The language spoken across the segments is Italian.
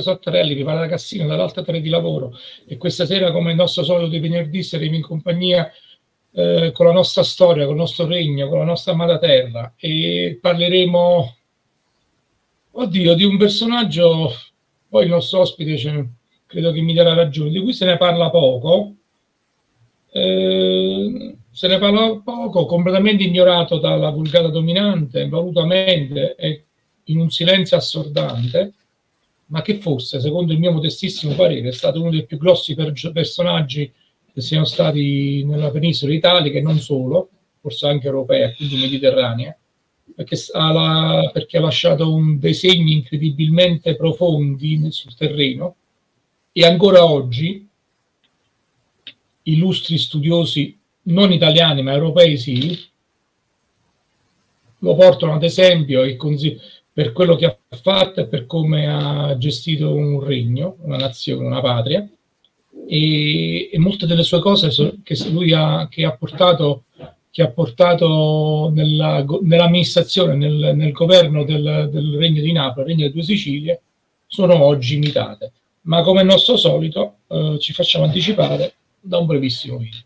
Sottarelli, Vipara Cassino, dall'altra Tre di Lavoro, e questa sera, come il nostro solito di venerdì, saremo in compagnia con la nostra storia, con il nostro regno, con la nostra amata terra, e parleremo, oddio, di un personaggio, poi il nostro ospite credo che mi darà ragione, di cui se ne parla poco, completamente ignorato dalla vulgata dominante, volutamente e in un silenzio assordante, ma che forse, secondo il mio modestissimo parere, è stato uno dei più grossi personaggi che siano stati nella penisola italica e non solo, forse anche europea, quindi mediterranea, perché ha lasciato dei segni incredibilmente profondi sul terreno, e ancora oggi illustri studiosi non italiani ma europei sì, lo portano ad esempio per quello che ha fatto e per come ha gestito un regno, una nazione, una patria, e molte delle sue cose che ha portato nell'amministrazione, nel governo del Regno di Napoli, il Regno delle Due Sicilie, sono oggi imitate. Ma come è nostro solito ci facciamo anticipare da un brevissimo video.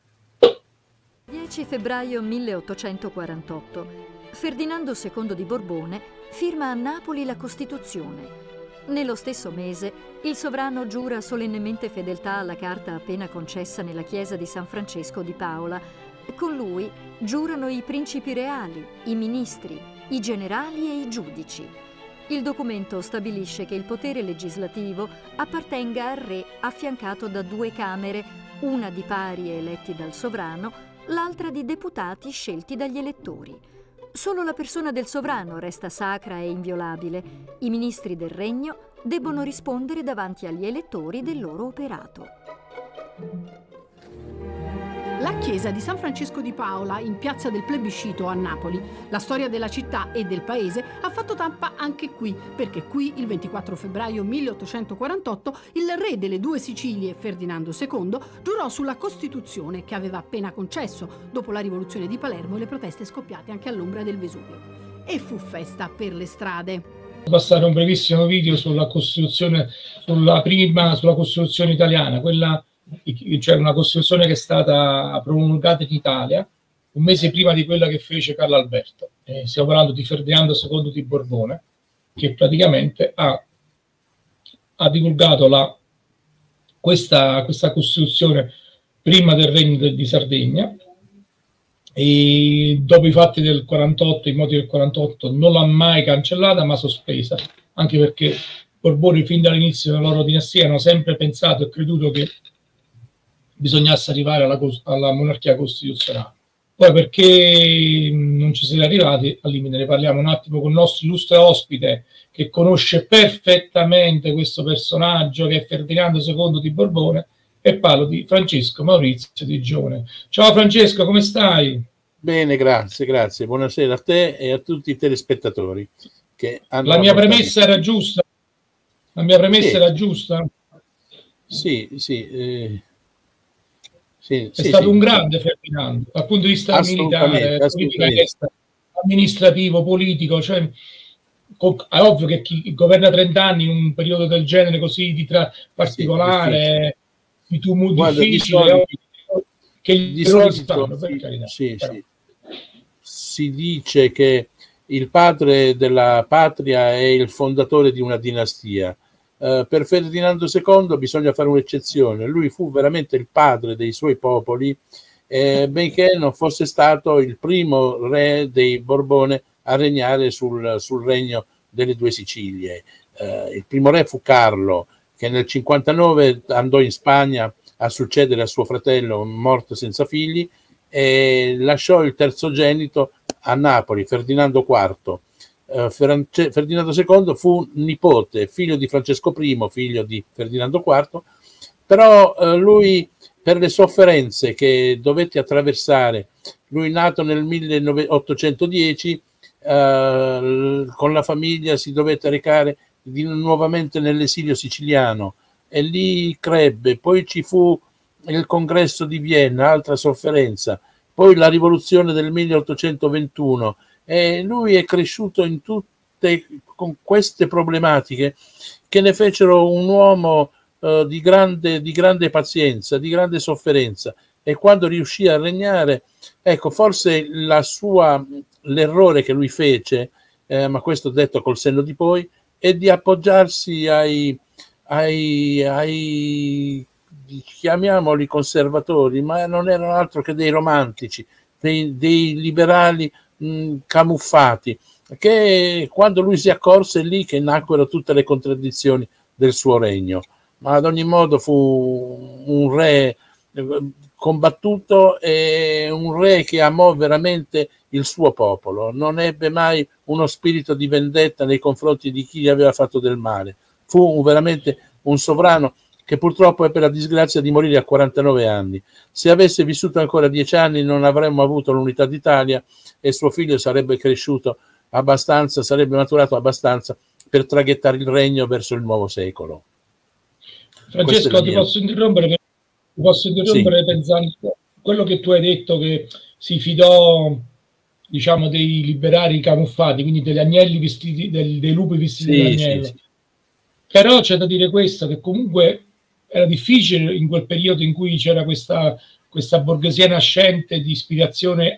10 febbraio 1848. Ferdinando II di Borbone firma a Napoli la Costituzione. Nello stesso mese, il sovrano giura solennemente fedeltà alla carta appena concessa nella chiesa di San Francesco di Paola. Con lui giurano i principi reali, i ministri, i generali e i giudici. Il documento stabilisce che il potere legislativo appartenga al re, affiancato da 2 camere, una di pari eletti dal sovrano, l'altra di deputati scelti dagli elettori. Solo la persona del sovrano resta sacra e inviolabile. I ministri del regno debbono rispondere davanti agli elettori del loro operato. La chiesa di San Francesco di Paola, in piazza del Plebiscito a Napoli. La storia della città e del paese ha fatto tappa anche qui, perché qui, il 24 febbraio 1848, il re delle 2 Sicilie, Ferdinando II, giurò sulla Costituzione che aveva appena concesso, dopo la rivoluzione di Palermo e le proteste scoppiate anche all'ombra del Vesuvio. E fu festa per le strade. Passare un brevissimo video sulla Costituzione, sulla Costituzione italiana, cioè una Costituzione che è stata promulgata in Italia un mese prima di quella che fece Carlo Alberto. Stiamo parlando di Ferdinando II di Borbone, che praticamente ha divulgato questa Costituzione prima del Regno di Sardegna, e dopo i fatti del 48, i moti del 48, non l'ha mai cancellata ma sospesa, anche perché Borboni fin dall'inizio della loro dinastia hanno sempre pensato e creduto che bisognasse arrivare alla monarchia costituzionale. Poi, perché non ci siete arrivati, al limite ne parliamo un attimo con il nostro illustre ospite, che conosce perfettamente questo personaggio, che è Ferdinando II di Borbone, e parlo di Francesco Maurizio Di Gione. Ciao Francesco, come stai? Bene, grazie. Buonasera a te e a tutti i telespettatori. La mia premessa era giusta? La mia premessa era giusta? Sì. È stato un grande Ferdinando, dal punto di vista militare, amministrativo, politico. Cioè, è ovvio che chi governa 30 anni in un periodo del genere così particolare, di tumulto difficile, che di solito si dice che il padre della patria è il fondatore di una dinastia. Per Ferdinando II bisogna fare un'eccezione. Lui fu veramente il padre dei suoi popoli, benché non fosse stato il primo re dei Borbone a regnare sul regno delle 2 Sicilie. Il primo re fu Carlo, che nel 59 andò in Spagna a succedere a suo fratello morto senza figli, e lasciò il terzogenito a Napoli, Ferdinando IV. Ferdinando II fu nipote, figlio di Francesco I, figlio di Ferdinando IV, però lui, per le sofferenze che dovette attraversare, lui nato nel 1810, con la famiglia si dovette recare nuovamente nell'esilio siciliano e lì crebbe. Poi ci fu il congresso di Vienna, altra sofferenza, poi la rivoluzione del 1821, e lui è cresciuto con queste problematiche che ne fecero un uomo di grande pazienza, di grande sofferenza, e quando riuscì a regnare, ecco, forse l'errore che lui fece, ma questo detto col senno di poi, è di appoggiarsi ai chiamiamoli conservatori, ma non erano altro che dei romantici, dei liberali camuffati, che quando lui si accorse, è lì che nacquero tutte le contraddizioni del suo regno. Ma ad ogni modo fu un re combattuto e un re che amò veramente il suo popolo, non ebbe mai uno spirito di vendetta nei confronti di chi gli aveva fatto del male. Fu veramente un sovrano che purtroppo ebbe la disgrazia di morire a 49 anni. Se avesse vissuto ancora 10 anni non avremmo avuto l'unità d'Italia e suo figlio sarebbe cresciuto abbastanza, sarebbe maturato abbastanza per traghettare il regno verso il nuovo secolo. Francesco, ti posso interrompere Sì. Pensando a quello che tu hai detto, che si fidò, diciamo, dei liberali camuffati, quindi degli agnelli vestiti, dei lupi vestiti da agnello. Sì. Però c'è da dire questo, che comunque era difficile in quel periodo in cui c'era questa borghesia nascente di ispirazione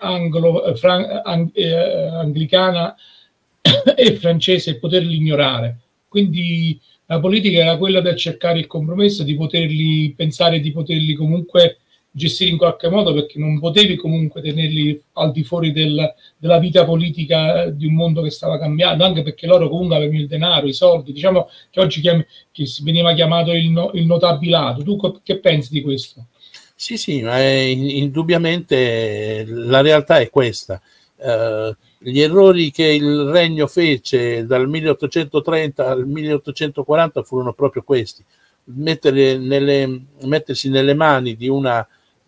anglicana e francese, poterli ignorare. Quindi la politica era quella del cercare il compromesso, di poterli pensare, di poterli comunque gestire in qualche modo, perché non potevi comunque tenerli al di fuori della vita politica di un mondo che stava cambiando, anche perché loro comunque avevano il denaro, i soldi, diciamo che oggi che veniva chiamato il notabilato. Tu che pensi di questo? Sì, ma indubbiamente la realtà è questa. Gli errori che il regno fece dal 1830 al 1840 furono proprio questi: mettersi nelle mani di una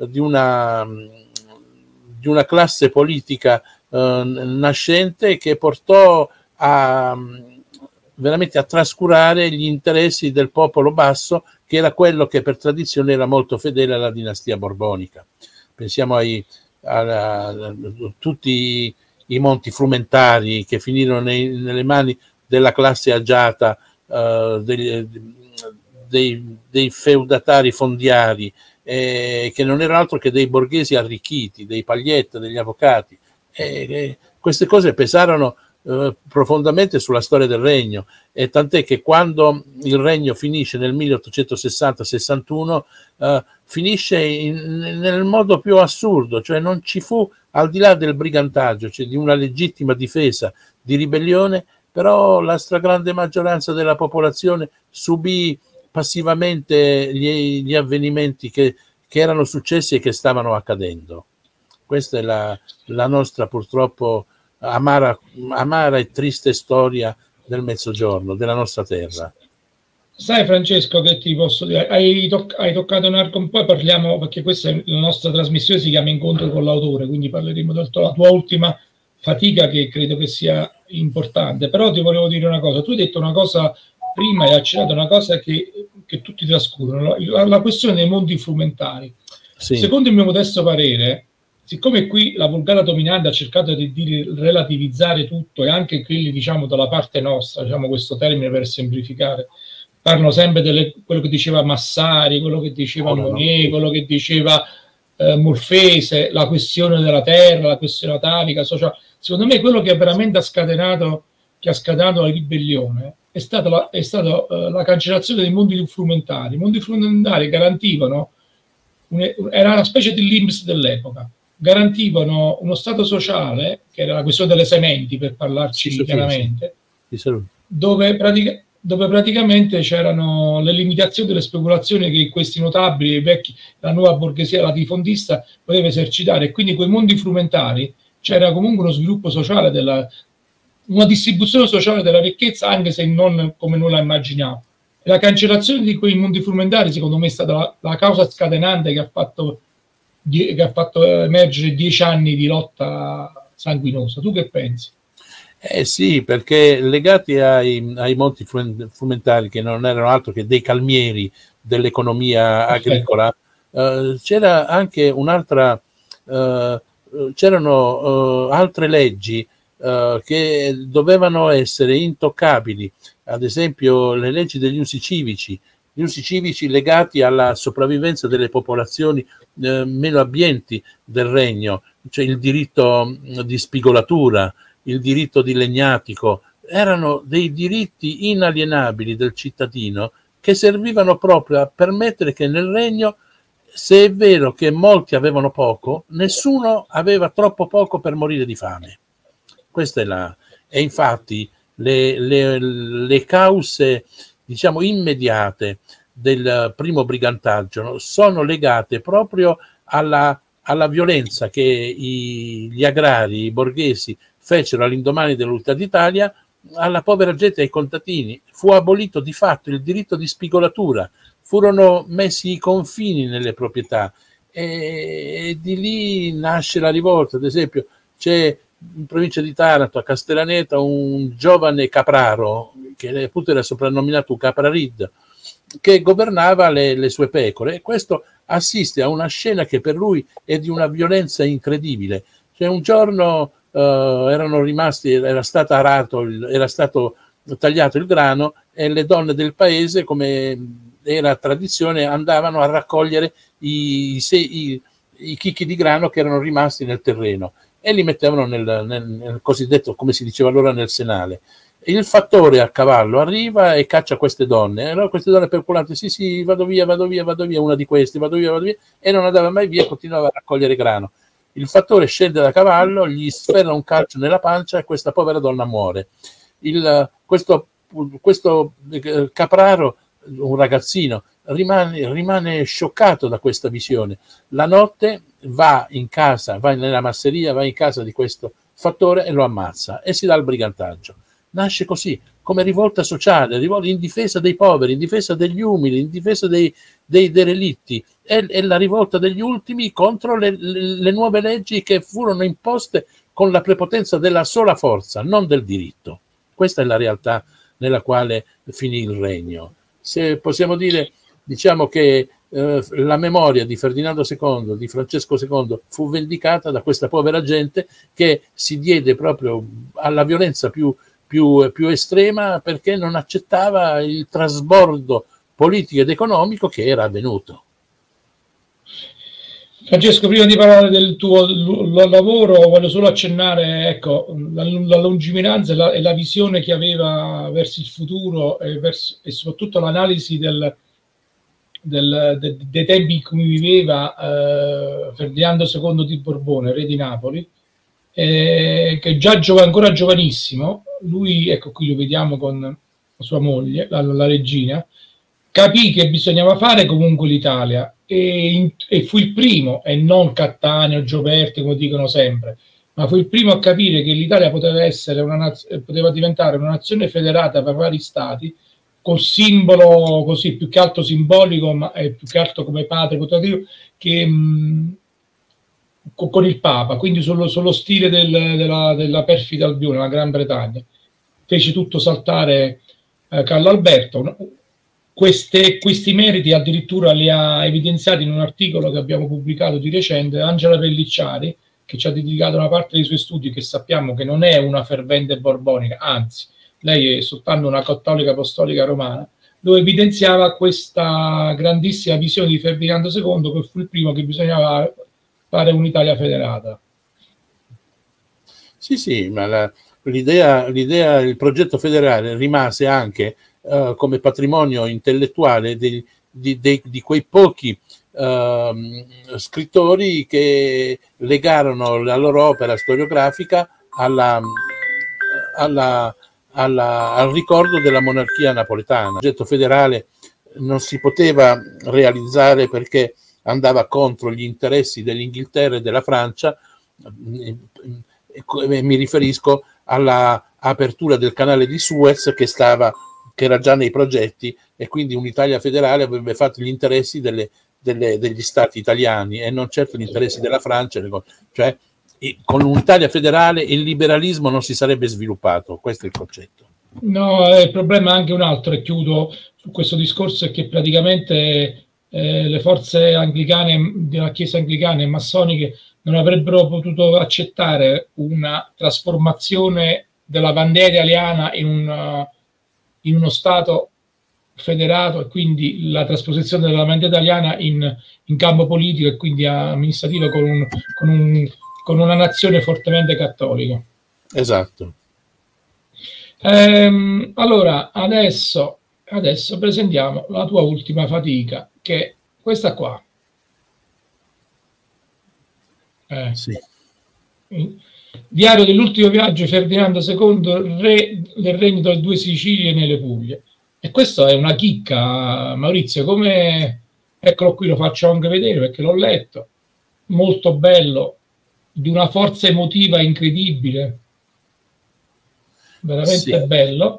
classe politica nascente, che portò veramente a trascurare gli interessi del popolo basso, che era quello che per tradizione era molto fedele alla dinastia borbonica. Pensiamo a tutti i monti frumentari che finirono nelle mani della classe agiata, dei feudatari fondiari, che non erano altro che dei borghesi arricchiti, dei paglietta, degli avvocati. Queste cose pesarono profondamente sulla storia del regno, e tant'è che quando il regno finisce nel 1860-61 finisce nel modo più assurdo, cioè non ci fu, al di là del brigantaggio, cioè di una legittima difesa di ribellione, però la stragrande maggioranza della popolazione subì passivamente gli avvenimenti che erano successi e che stavano accadendo. Questa è la nostra, purtroppo, amara e triste storia del Mezzogiorno, della nostra terra. Sai, Francesco, che ti posso dire? Hai toccato un argomento, poi parliamo, perché questa è la nostra trasmissione, si chiama Incontro con l'autore, quindi parleremo della tua ultima fatica, che credo che sia importante. Però ti volevo dire una cosa: tu hai detto una cosa prima, hai accennato una cosa che tutti trascurano, la questione dei mondi frumentari. Sì. Secondo il mio modesto parere, siccome qui la vulgata dominante ha cercato di relativizzare tutto, e anche quelli, diciamo, dalla parte nostra, diciamo questo termine per semplificare, parlano sempre di quello che diceva Massari, quello che diceva Monet, quello che diceva Molfese, la questione della terra, la questione atavica, sociale. Secondo me quello che ha veramente scatenato la ribellione è stata la cancellazione dei mondi frumentari. I mondi frumentari garantivano, era una specie di l'INPS dell'epoca, garantivano uno stato sociale, che era la questione delle sementi, per parlarci chiaramente, dove praticamente c'erano le limitazioni delle speculazioni che questi notabili, i vecchi, la nuova borghesia latifondista poteva esercitare, e quindi quei mondi frumentari c'era comunque uno sviluppo sociale, una distribuzione sociale della ricchezza, anche se non come noi la immaginiamo. E la cancellazione di quei mondi frumentari, secondo me, è stata la causa scatenante che ha fatto emergere 10 anni di lotta sanguinosa. Tu che pensi? Sì, perché legati ai monti frumentari, che non erano altro che dei calmieri dell'economia agricola, c'era anche c'erano altre leggi che dovevano essere intoccabili, ad esempio le leggi degli usi civici, gli usi civici legati alla sopravvivenza delle popolazioni meno abbienti del regno, cioè il diritto di spigolatura, il diritto di legnatico, erano dei diritti inalienabili del cittadino che servivano proprio a permettere che nel regno, se è vero che molti avevano poco, nessuno aveva troppo poco per morire di fame. Questa è la... E infatti le cause, diciamo, immediate del primo brigantaggio sono legate proprio alla violenza che gli agrari, i borghesi fecero all'indomani dell'Unità d'Italia alla povera gente e ai contadini. Fu abolito di fatto il diritto di spigolatura, furono messi i confini nelle proprietà e di lì nasce la rivolta. Ad esempio c'è in provincia di Taranto, a Castellaneta, un giovane capraro, che appunto era soprannominato Caprarid, che governava le sue pecore, e questo assiste a una scena che per lui è di una violenza incredibile. Cioè un giorno era stato tagliato il grano e le donne del paese, come era tradizione, andavano a raccogliere i chicchi di grano che erano rimasti nel terreno e li mettevano nel cosiddetto, come si diceva allora, nel senale. Il fattore a cavallo arriva e caccia queste donne. Allora queste donne perculanti, sì, vado via, una di queste, vado via, e non andava mai via, continuava a raccogliere grano. Il fattore scende da cavallo, gli sferra un calcio nella pancia e questa povera donna muore. Questo capraro, un ragazzino, rimane scioccato da questa visione. La notte va nella masseria, va in casa di questo fattore e lo ammazza e si dà al brigantaggio. Nasce così, come rivolta sociale, in difesa dei poveri, in difesa degli umili, in difesa dei derelitti. È la rivolta degli ultimi contro le nuove leggi che furono imposte con la prepotenza della sola forza, non del diritto. Questa è la realtà nella quale finì il regno. Se possiamo dire, diciamo che la memoria di Ferdinando II, di Francesco II, fu vendicata da questa povera gente che si diede proprio alla violenza più estrema, perché non accettava il trasbordo politico ed economico che era avvenuto. Francesco, prima di parlare del tuo lavoro, voglio solo accennare, ecco, la lungimiranza e la visione che aveva verso il futuro e soprattutto l'analisi dei tempi in cui viveva Ferdinando II di Borbone, re di Napoli, che già ancora giovanissimo. Lui, ecco, qui lo vediamo con la sua moglie, la regina, capì che bisognava fare comunque l'Italia e fu il primo, e non Cattaneo, Gioberti, come dicono sempre, ma fu il primo a capire che l'Italia poteva diventare una nazione federata per vari stati, col simbolo così, più che altro simbolico, ma più che altro come padre putativo, che con il Papa, quindi sullo stile della perfida Albione, la Gran Bretagna. Fece tutto saltare Carlo Alberto. Questi meriti addirittura li ha evidenziati in un articolo che abbiamo pubblicato di recente Angela Pellicciari, che ci ha dedicato una parte dei suoi studi, che sappiamo che non è una fervente borbonica, anzi, lei è soltanto una cattolica apostolica romana, dove evidenziava questa grandissima visione di Ferdinando II, che fu il primo che bisognava fare un'Italia federata. Sì, ma l'idea, il progetto federale rimase anche come patrimonio intellettuale di quei pochi scrittori che legarono la loro opera storiografica al ricordo della monarchia napoletana. Il progetto federale non si poteva realizzare perché andava contro gli interessi dell'Inghilterra e della Francia. Mi riferisco alla apertura del canale di Suez che era già nei progetti, e quindi un'Italia federale avrebbe fatto gli interessi degli stati italiani e non certo gli interessi della Francia. Cioè, con un'Italia federale il liberalismo non si sarebbe sviluppato, questo è il concetto. No, il problema è anche un altro, e chiudo su questo discorso, è che praticamente le forze anglicane della Chiesa anglicana e massoniche non avrebbero potuto accettare una trasformazione della bandiera italiana in uno Stato federato, e quindi la trasposizione della bandiera italiana in campo politico e quindi amministrativo con una nazione fortemente cattolica. Esatto. Allora, adesso presentiamo la tua ultima fatica, che è questa qua. Sì. Diario dell'ultimo viaggio di Ferdinando II, re del regno delle due Sicilie nelle Puglie. E questa è una chicca, Maurizio, come... Eccolo qui, lo faccio anche vedere perché l'ho letto. Molto bello, di una forza emotiva incredibile. Veramente Sì. bello.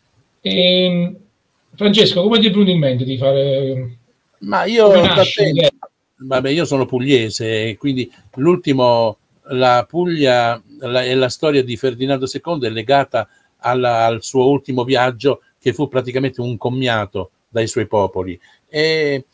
Francesco, come ti è venuto in mente di fare... Ma io, vabbè, io sono pugliese, e quindi la Puglia e la storia di Ferdinando II è legata al suo ultimo viaggio, che fu praticamente un commiato dai suoi popoli. E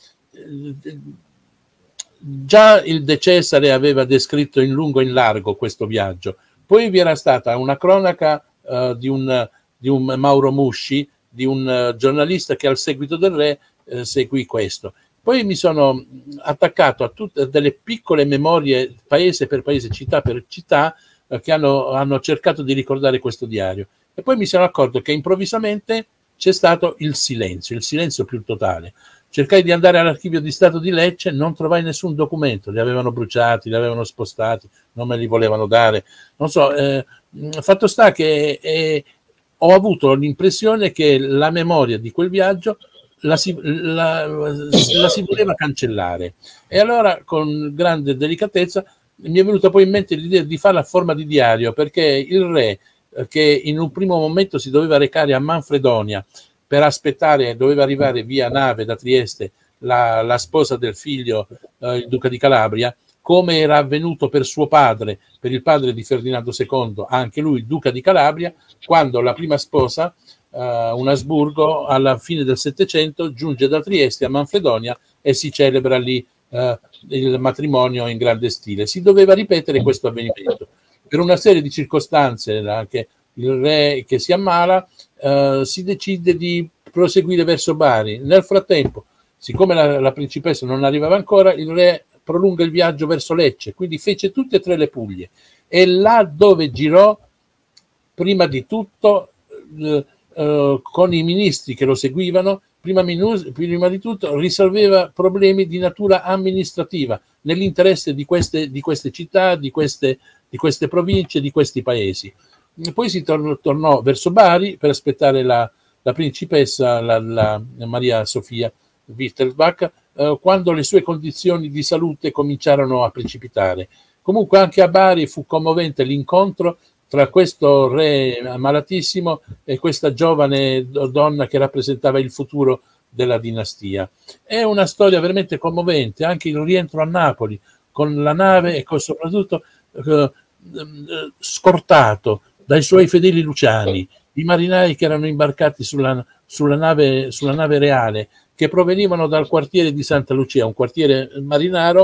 già il De Cesare aveva descritto in lungo e in largo questo viaggio. Poi vi era stata una cronaca di un Mauro Musci, di un giornalista che al seguito del re seguì questo. Poi mi sono attaccato a tutte delle piccole memorie, paese per paese, città per città, che hanno cercato di ricordare questo diario. E poi mi sono accorto che improvvisamente c'è stato il silenzio più totale. Cercai di andare all'archivio di Stato di Lecce, non trovai nessun documento, li avevano bruciati, li avevano spostati, non me li volevano dare. Non so, fatto sta che ho avuto l'impressione che la memoria di quel viaggio la si voleva cancellare. E allora, con grande delicatezza, mi è venuta poi in mente l'idea di farla a forma di diario, perché il re, che in un primo momento si doveva recare a Manfredonia per aspettare, doveva arrivare via nave da Trieste la sposa del figlio, il duca di Calabria, come era avvenuto per suo padre, per il padre di Ferdinando II, anche lui duca di Calabria, quando la prima sposa, un Asburgo, alla fine del Settecento giunge da Trieste a Manfredonia e si celebra lì il matrimonio in grande stile. Si doveva ripetere questo avvenimento. Per una serie di circostanze, anche il re che si ammala, si decide di proseguire verso Bari. Nel frattempo, siccome la principessa non arrivava ancora, il re prolunga il viaggio verso Lecce, quindi fece tutte e tre le Puglie, e là dove girò, prima di tutto con i ministri che lo seguivano, prima di tutto risolveva problemi di natura amministrativa nell'interesse di queste città, di queste province, di questi paesi. Poi si tornò verso Bari per aspettare la principessa, la Maria Sofia Wittelsbach, quando le sue condizioni di salute cominciarono a precipitare. Comunque anche a Bari fu commovente l'incontro tra questo re malatissimo e questa giovane donna che rappresentava il futuro della dinastia. È una storia veramente commovente, anche il rientro a Napoli con la nave e soprattutto scortato dai suoi fedeli luciani, i marinai che erano imbarcati sulla nave reale, che provenivano dal quartiere di Santa Lucia, un quartiere marinaro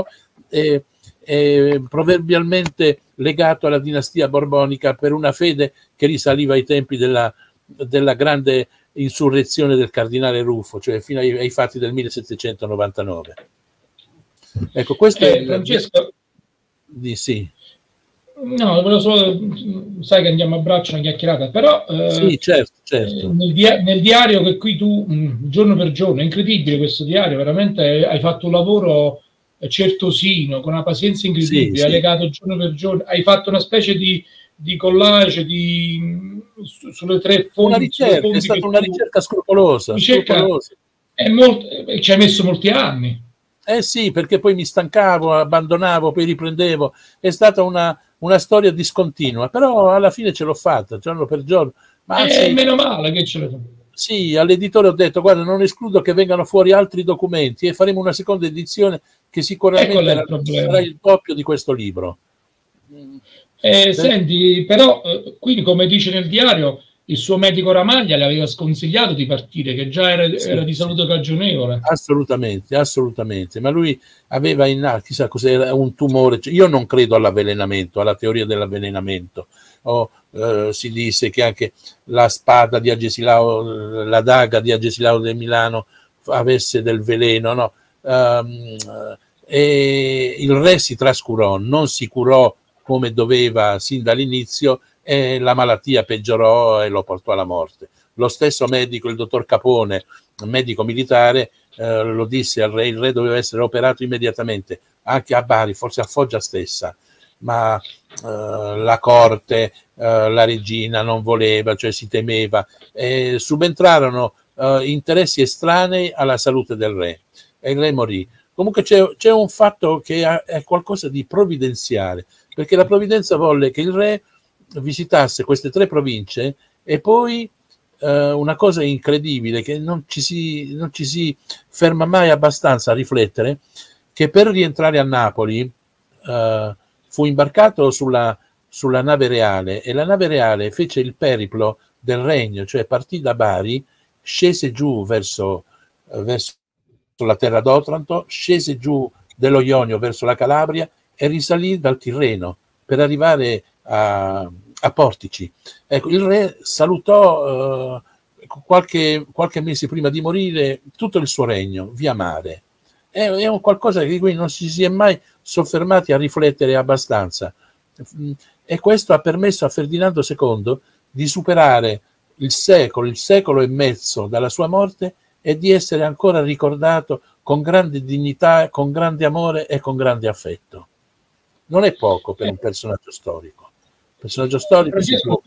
proverbialmente legato alla dinastia borbonica per una fede che risaliva ai tempi della grande insurrezione del cardinale Ruffo, cioè fino ai fatti del 1799. Ecco, questo è Francesco. Sì. No, volevo solo, sai che andiamo a braccio una chiacchierata, però sì, certo. Nel diario che qui tu giorno per giorno, è incredibile questo diario, veramente hai fatto un lavoro certosino, con una pazienza incredibile, hai legato giorno per giorno, hai fatto una specie di collage sulle tre fonti. È stata una ricerca scrupolosa. È ci hai messo molti anni. Sì, perché poi mi stancavo, abbandonavo, poi riprendevo. È stata una storia discontinua, però alla fine ce l'ho fatta, giorno per giorno. Ma anzi, meno male che ce l'ho fatta. Sì, all'editore ho detto, guarda, non escludo che vengano fuori altri documenti e faremo una seconda edizione che sicuramente sarà il doppio di questo libro. Senti, però, quindi come dice nel diario, il suo medico Ramaglia le aveva sconsigliato di partire, che già era di salute cagionevole. Assolutamente, assolutamente. Ma lui aveva chissà cos'era, un tumore. Io non credo all'avvelenamento, alla teoria dell'avvelenamento. Si disse che anche la spada di Agesilao, la daga di Agesilao del Milano avesse del veleno, no? E il re si trascurò, non si curò come doveva sin dall'inizio, e la malattia peggiorò e lo portò alla morte. Lo stesso medico, il dottor Capone, medico militare, lo disse al re: il re doveva essere operato immediatamente, anche a Bari, forse a Foggia stessa, ma la corte, la regina non voleva, cioè si temeva, e subentrarono interessi estranei alla salute del re e il re morì. Comunque c'è un fatto che è qualcosa di provvidenziale, perché la provvidenza volle che il re visitasse queste 3 province e poi una cosa incredibile che non ci si ferma mai abbastanza a riflettere, che per rientrare a Napoli fu imbarcato sulla nave reale, e la nave reale fece il periplo del regno, cioè partì da Bari, scese giù verso la terra d'Otranto, scese giù dello Ionio verso la Calabria e risalì dal Tirreno per arrivare a Portici. Ecco, il re salutò qualche mese prima di morire tutto il suo regno via mare. È un qualcosa di cui non si è mai soffermati a riflettere abbastanza, e questo ha permesso a Ferdinando II di superare il secolo e mezzo dalla sua morte, e di essere ancora ricordato con grande dignità, con grande amore e con grande affetto. Non è poco per un personaggio storico. Il personaggio storico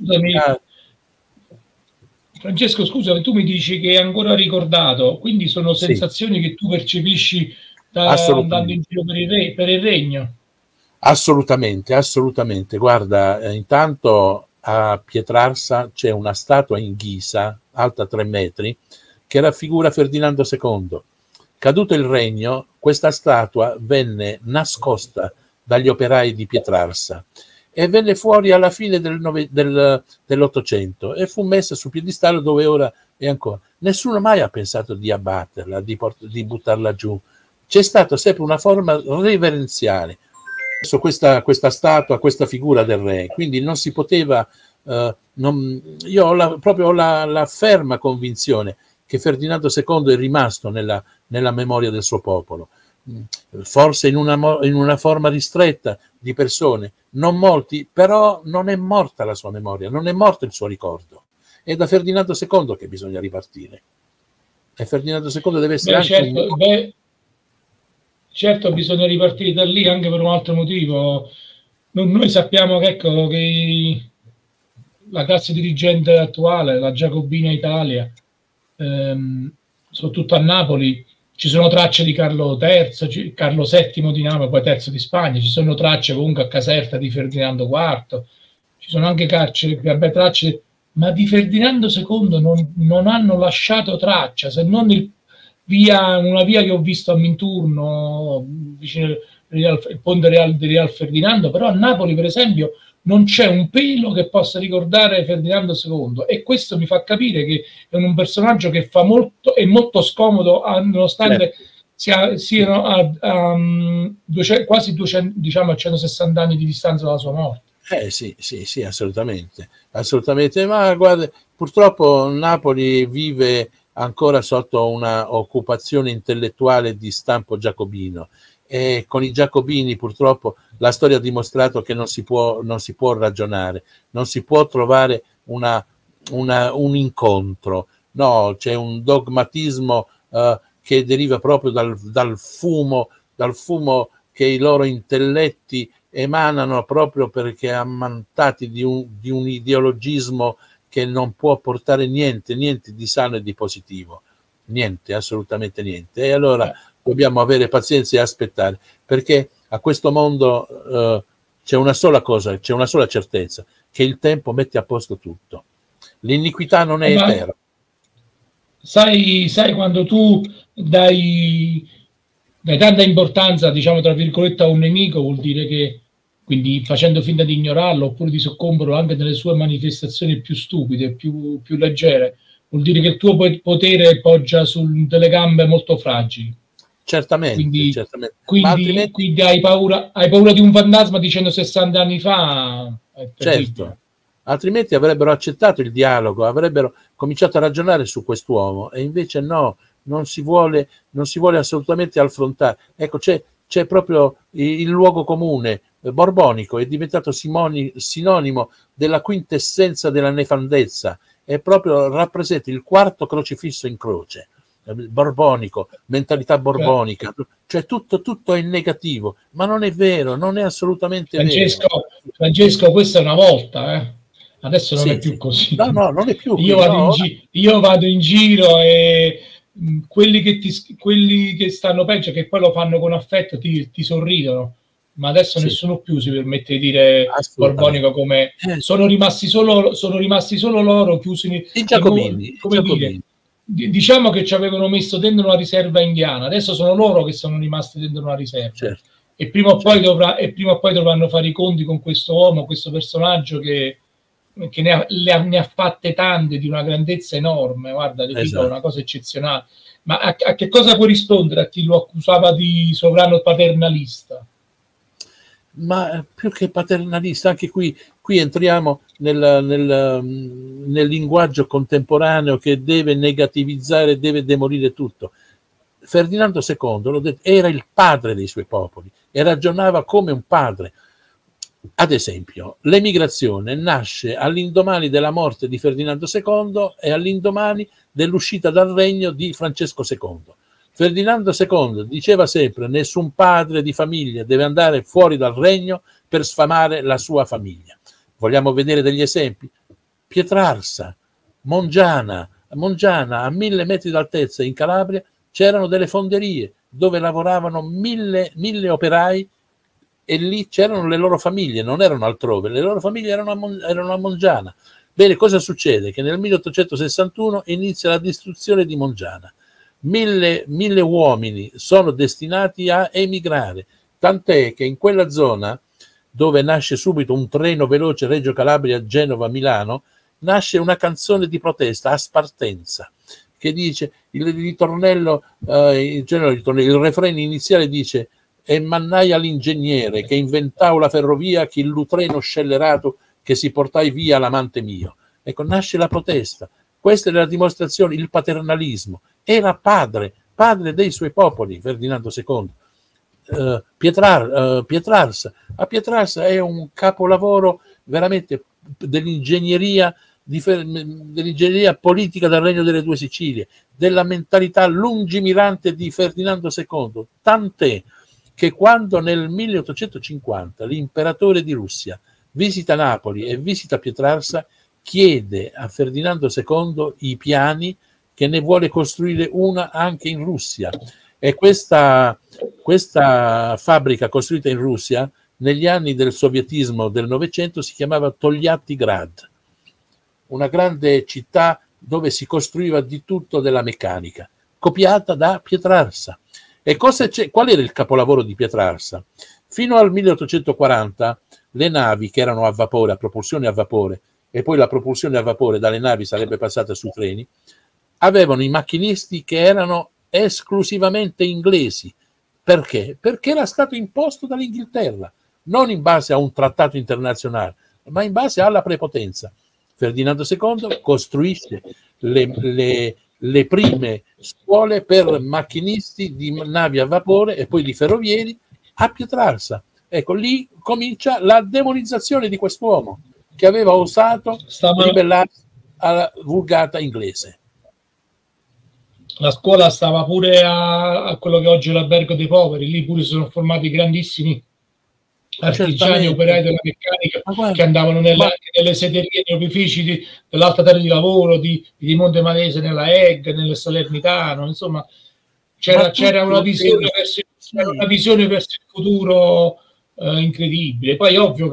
Francesco, scusa, tu mi dici che è ancora ricordato, quindi sono sensazioni che tu percepisci andando in giro per il regno? Assolutamente, assolutamente. Guarda, intanto a Pietrarsa c'è una statua in ghisa, alta 3 metri, che raffigura Ferdinando II. Caduto il regno, questa statua venne nascosta dagli operai di Pietrarsa e venne fuori alla fine dell'Ottocento e fu messa sul piedistallo dove ora è ancora. Nessuno mai ha pensato di abbatterla, di buttarla giù. C'è stata sempre una forma reverenziale su questa statua, questa figura del re, quindi non si poteva, io ho la ferma convinzione che Ferdinando II è rimasto nella memoria del suo popolo, forse in una forma ristretta di persone, non molti, però non è morta la sua memoria, non è morto il suo ricordo. È da Ferdinando II che bisogna ripartire, e Ferdinando II deve essere certo, bisogna ripartire da lì anche per un altro motivo. Noi sappiamo che, ecco, che la classe dirigente attuale, la Giacobina Italia, soprattutto a Napoli, ci sono tracce di Carlo III, Carlo VII di Napoli, poi terzo di Spagna, ci sono tracce comunque a Caserta di Ferdinando IV, ci sono anche tracce, ma di Ferdinando II non hanno lasciato traccia, se non una via che ho visto a Minturno, vicino il ponte di Real Ferdinando, però a Napoli, per esempio, non c'è un pelo che possa ricordare Ferdinando II, e questo mi fa capire che è un personaggio che fa molto, è molto scomodo, nonostante siano quasi 200, diciamo, a 160 anni di distanza dalla sua morte. Sì, assolutamente, ma guarda, purtroppo Napoli vive ancora sotto una occupazione intellettuale di stampo giacobino, e con i giacobini purtroppo la storia ha dimostrato che non si può ragionare, non si può trovare un incontro, no, c'è un dogmatismo che deriva proprio dal fumo che i loro intelletti emanano, proprio perché ammantati di un ideologismo che non può portare niente di sano e di positivo, niente, assolutamente niente. E allora dobbiamo avere pazienza e aspettare, perché a questo mondo c'è una sola cosa, c'è una sola certezza, che il tempo mette a posto tutto. L'iniquità non è eterna. Sai quando tu dai tanta importanza, diciamo tra virgolette, a un nemico, vuol dire che quindi facendo finta di ignorarlo oppure di soccomberlo anche nelle sue manifestazioni più stupide, più leggere, vuol dire che il tuo potere poggia su delle gambe molto fragili. Certamente, Quindi, certamente. quindi hai paura di un fantasma dicendo 60 anni fa. Certo, altrimenti avrebbero accettato il dialogo, avrebbero cominciato a ragionare su quest'uomo, e invece no, non si vuole assolutamente affrontare. Ecco, c'è proprio il luogo comune borbonico, è diventato sinonimo della quintessenza della nefandezza, è proprio, rappresenta il quarto crocifisso in croce. Borbonico, mentalità borbonica, cioè tutto è negativo, ma non è vero, non è assolutamente vero. Francesco, questa è una volta, adesso non è più così. No, non è più. Io vado in giro e quelli che stanno peggio, che poi lo fanno con affetto, ti sorridono, ma adesso nessuno più si permette di dire borbonico, come sono rimasti solo loro chiusi i Giacobini. Diciamo che ci avevano messo dentro una riserva indiana, adesso sono loro che sono rimasti dentro una riserva. Certo. E prima o poi dovranno fare i conti con questo uomo, questo personaggio che ne ha fatte tante, di una grandezza enorme. Guarda, ti dico, una cosa eccezionale. Ma a che cosa può rispondere a chi lo accusava di sovrano paternalista? Ma più che paternalista, anche qui entriamo nel linguaggio contemporaneo che deve negativizzare, deve demolire tutto. Ferdinando II, l'ho detto, era il padre dei suoi popoli e ragionava come un padre. Ad esempio, l'emigrazione nasce all'indomani della morte di Ferdinando II e all'indomani dell'uscita dal regno di Francesco II. Ferdinando II diceva sempre: nessun padre di famiglia deve andare fuori dal regno per sfamare la sua famiglia. Vogliamo vedere degli esempi? Pietrarsa, Mongiana, a 1000 metri d'altezza in Calabria c'erano delle fonderie dove lavoravano mille operai, e lì c'erano le loro famiglie, non erano altrove, le loro famiglie erano a Mongiana. Bene, cosa succede? Che nel 1861 inizia la distruzione di Mongiana. 1000 uomini sono destinati a emigrare, tant'è che in quella zona, dove nasce subito un treno veloce Reggio Calabria, Genova, Milano, nasce una canzone di protesta, Aspartenza, che dice, il refrain iniziale dice: e mannai all'ingegnere che inventau la ferrovia, che il treno scellerato che si portai via l'amante mio. Ecco, nasce la protesta. Questa è la dimostrazione, il paternalismo. Era padre dei suoi popoli, Ferdinando II. Pietrarsa è un capolavoro veramente dell'ingegneria politica del Regno delle Due Sicilie, della mentalità lungimirante di Ferdinando II, tant'è che quando nel 1850 l'imperatore di Russia visita Napoli e visita Pietrarsa, chiede a Ferdinando II i piani, che ne vuole costruire una anche in Russia. E questa fabbrica costruita in Russia negli anni del sovietismo del Novecento si chiamava Togliattigrad, una grande città dove si costruiva di tutto della meccanica, copiata da Pietrarsa. E qual era il capolavoro di Pietrarsa? Fino al 1840 le navi, che erano a vapore, a propulsione a vapore, e poi la propulsione a vapore dalle navi sarebbe passata sui treni, avevano i macchinisti che erano esclusivamente inglesi. Perché? Perché era stato imposto dall'Inghilterra, non in base a un trattato internazionale, ma in base alla prepotenza. Ferdinando II costruisce le prime scuole per macchinisti di navi a vapore e poi di ferrovieri a Pietrarsa. Ecco, lì comincia la demonizzazione di quest'uomo che aveva osato ribellarsi alla vulgata inglese. La scuola stava pure a quello che oggi è l'Albergo dei Poveri, lì pure si sono formati grandissimi artigiani, operai della meccanica, che andavano nelle segherie, negli opifici dell'Alta Terra di Lavoro, di Monte Manese, nella EG, nel Salernitano, insomma c'era una visione verso il futuro incredibile. Poi è ovvio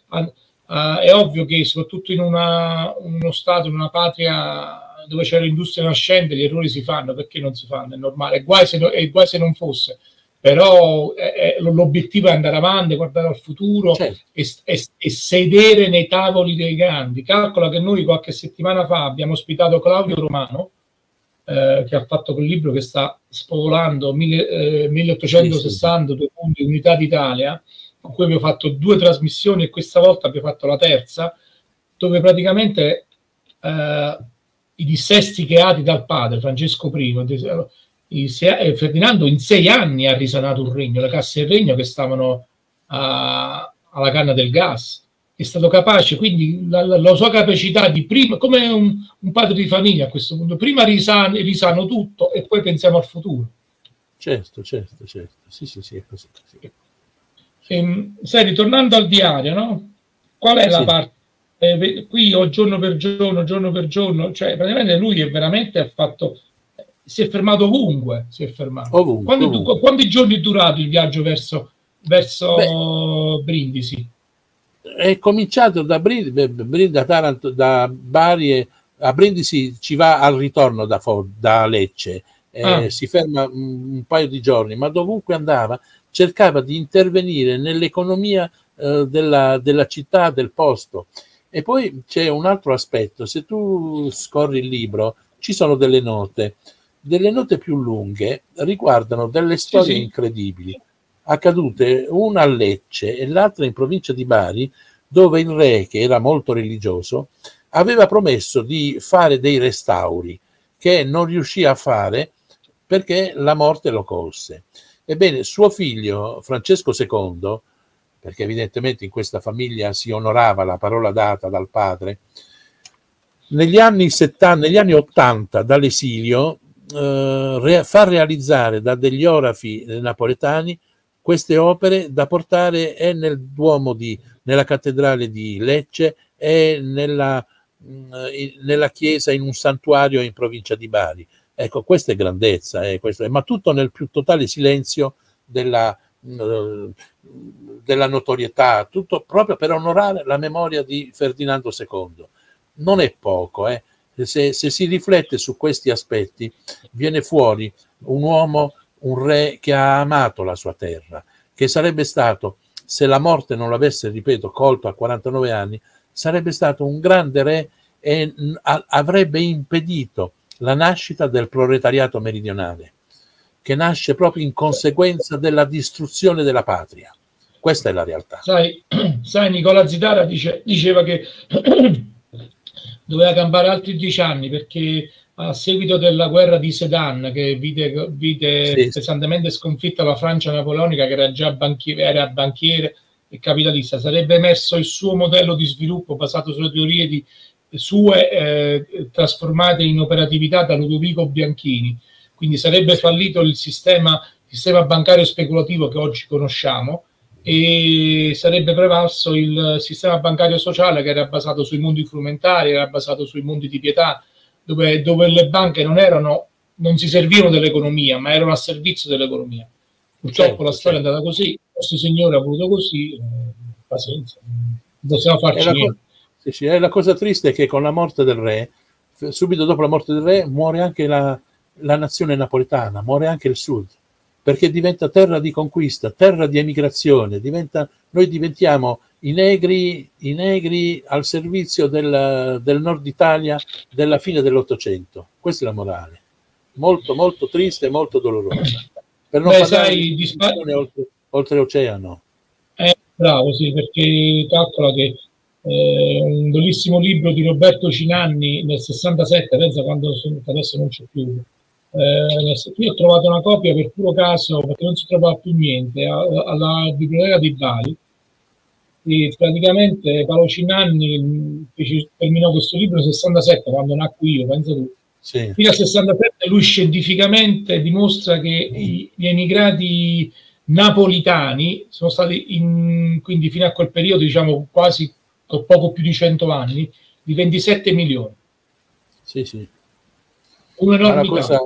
che soprattutto in uno Stato, in una patria dove c'è l'industria nascente, gli errori si fanno. Perché non si fanno? È normale, e guai se non fosse. però l'obiettivo è andare avanti, guardare al futuro, certo, e sedere nei tavoli dei grandi. Calcola che noi qualche settimana fa abbiamo ospitato Claudio Romano, che ha fatto quel libro che sta spopolando 1860, due punti, Unità d'Italia, con cui abbiamo fatto 2 trasmissioni e questa volta abbiamo fatto la terza, dove praticamente i dissesti creati dal padre Francesco I, Ferdinando in 6 anni ha risanato un regno, le casse del regno che stavano alla canna del gas. È stato capace, quindi la sua capacità di prima, come un padre di famiglia a questo punto, prima risano tutto e poi pensiamo al futuro. Certo, sì, è così. Senti, tornando al diario, no? Qual è la parte? Qui ho giorno per giorno, cioè praticamente lui è veramente si è fermato ovunque, Ovunque. Quanti giorni è durato il viaggio verso Brindisi? È cominciato da Taranto, da Bari, a Brindisi ci va al ritorno da Lecce, si ferma un paio di giorni, ma dovunque andava cercava di intervenire nell'economia della città, del posto. E poi c'è un altro aspetto: se tu scorri il libro ci sono delle note più lunghe, riguardano delle storie incredibili accadute, una a Lecce e l'altra in provincia di Bari, dove il re, che era molto religioso, aveva promesso di fare dei restauri che non riuscì a fare perché la morte lo colse. Ebbene, suo figlio Francesco II, perché evidentemente in questa famiglia si onorava la parola data dal padre, negli anni 80 dall'esilio fa realizzare da degli orafi napoletani queste opere da portare nel Duomo nella cattedrale di Lecce e nella chiesa, in un santuario in provincia di Bari. Ecco, questa è grandezza, ma tutto nel più totale silenzio della notorietà, tutto proprio per onorare la memoria di Ferdinando II. Non è poco, se si riflette su questi aspetti viene fuori un uomo, un re che ha amato la sua terra, che sarebbe stato, se la morte non l'avesse, ripeto, colto a 49 anni, sarebbe stato un grande re e avrebbe impedito la nascita del proletariato meridionale, che nasce proprio in conseguenza della distruzione della patria. Questa è la realtà. Sai Nicola Zitara diceva che doveva campare altri 10 anni perché a seguito della guerra di Sedan, che vide pesantemente sconfitta la Francia napoleonica, che era già banchiere e capitalista, sarebbe emerso il suo modello di sviluppo basato sulle teorie sue trasformate in operatività da Ludovico Bianchini. Quindi sarebbe fallito il sistema bancario speculativo che oggi conosciamo e sarebbe prevalso il sistema bancario sociale, che era basato sui mondi frumentari, era basato sui mondi di pietà, dove le banche non si servivano dell'economia, ma erano a servizio dell'economia. Purtroppo la storia è andata così, questo signore ha voluto così, pazienza, non possiamo farci niente. La cosa triste è che con la morte del re, subito dopo la morte del re, muore anche la nazione napoletana, muore anche il sud, perché diventa terra di conquista, terra di emigrazione, noi diventiamo i negri al servizio del nord Italia della fine dell'Ottocento. Questa è la morale, molto molto triste e molto dolorosa, per non parlare di oltreoceano. Bravo, sì, perché calcola che un bellissimo libro di Roberto Cinanni nel 67, pensa quando adesso non c'è più. Io ho trovato una copia per puro caso perché non si trovava più niente alla biblioteca di Bari, e praticamente Paolo Cinanni terminò questo libro nel 67, quando nacqui io, pensa tu. Sì. Fino al 67 lui scientificamente dimostra che gli emigrati napolitani sono stati quindi fino a quel periodo, diciamo quasi poco più di 100 anni, di 27 milioni. Sì. Un'enormità.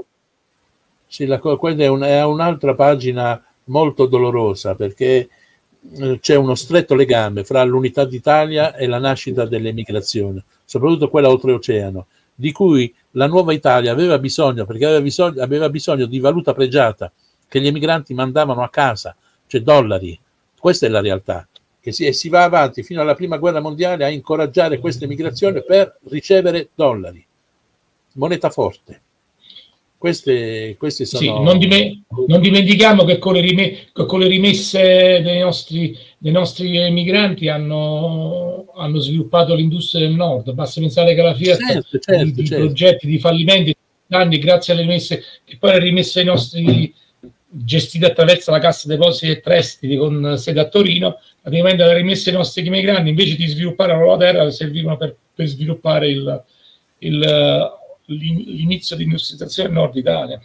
Quella è un'altra pagina molto dolorosa, perché c'è uno stretto legame fra l'unità d'Italia e la nascita dell'emigrazione, soprattutto quella oltreoceano, di cui la nuova Italia aveva bisogno, perché aveva bisogno di valuta pregiata che gli emigranti mandavano a casa, cioè dollari. Questa è la realtà. E si va avanti fino alla prima guerra mondiale a incoraggiare questa emigrazione per ricevere dollari, moneta forte. Queste sono... Sì, non dimentichiamo che con le rimesse dei nostri emigranti hanno sviluppato l'industria del nord. Basta pensare che la Fiat di progetti, di fallimenti, anni grazie alle rimesse, che poi le rimesse ai nostri gestite attraverso la Cassa Depositi e Prestiti con sede a Torino, praticamente le rimesse ai nostri emigranti invece di sviluppare la loro terra servivano per sviluppare l'inizio di industrializzazione del nord Italia.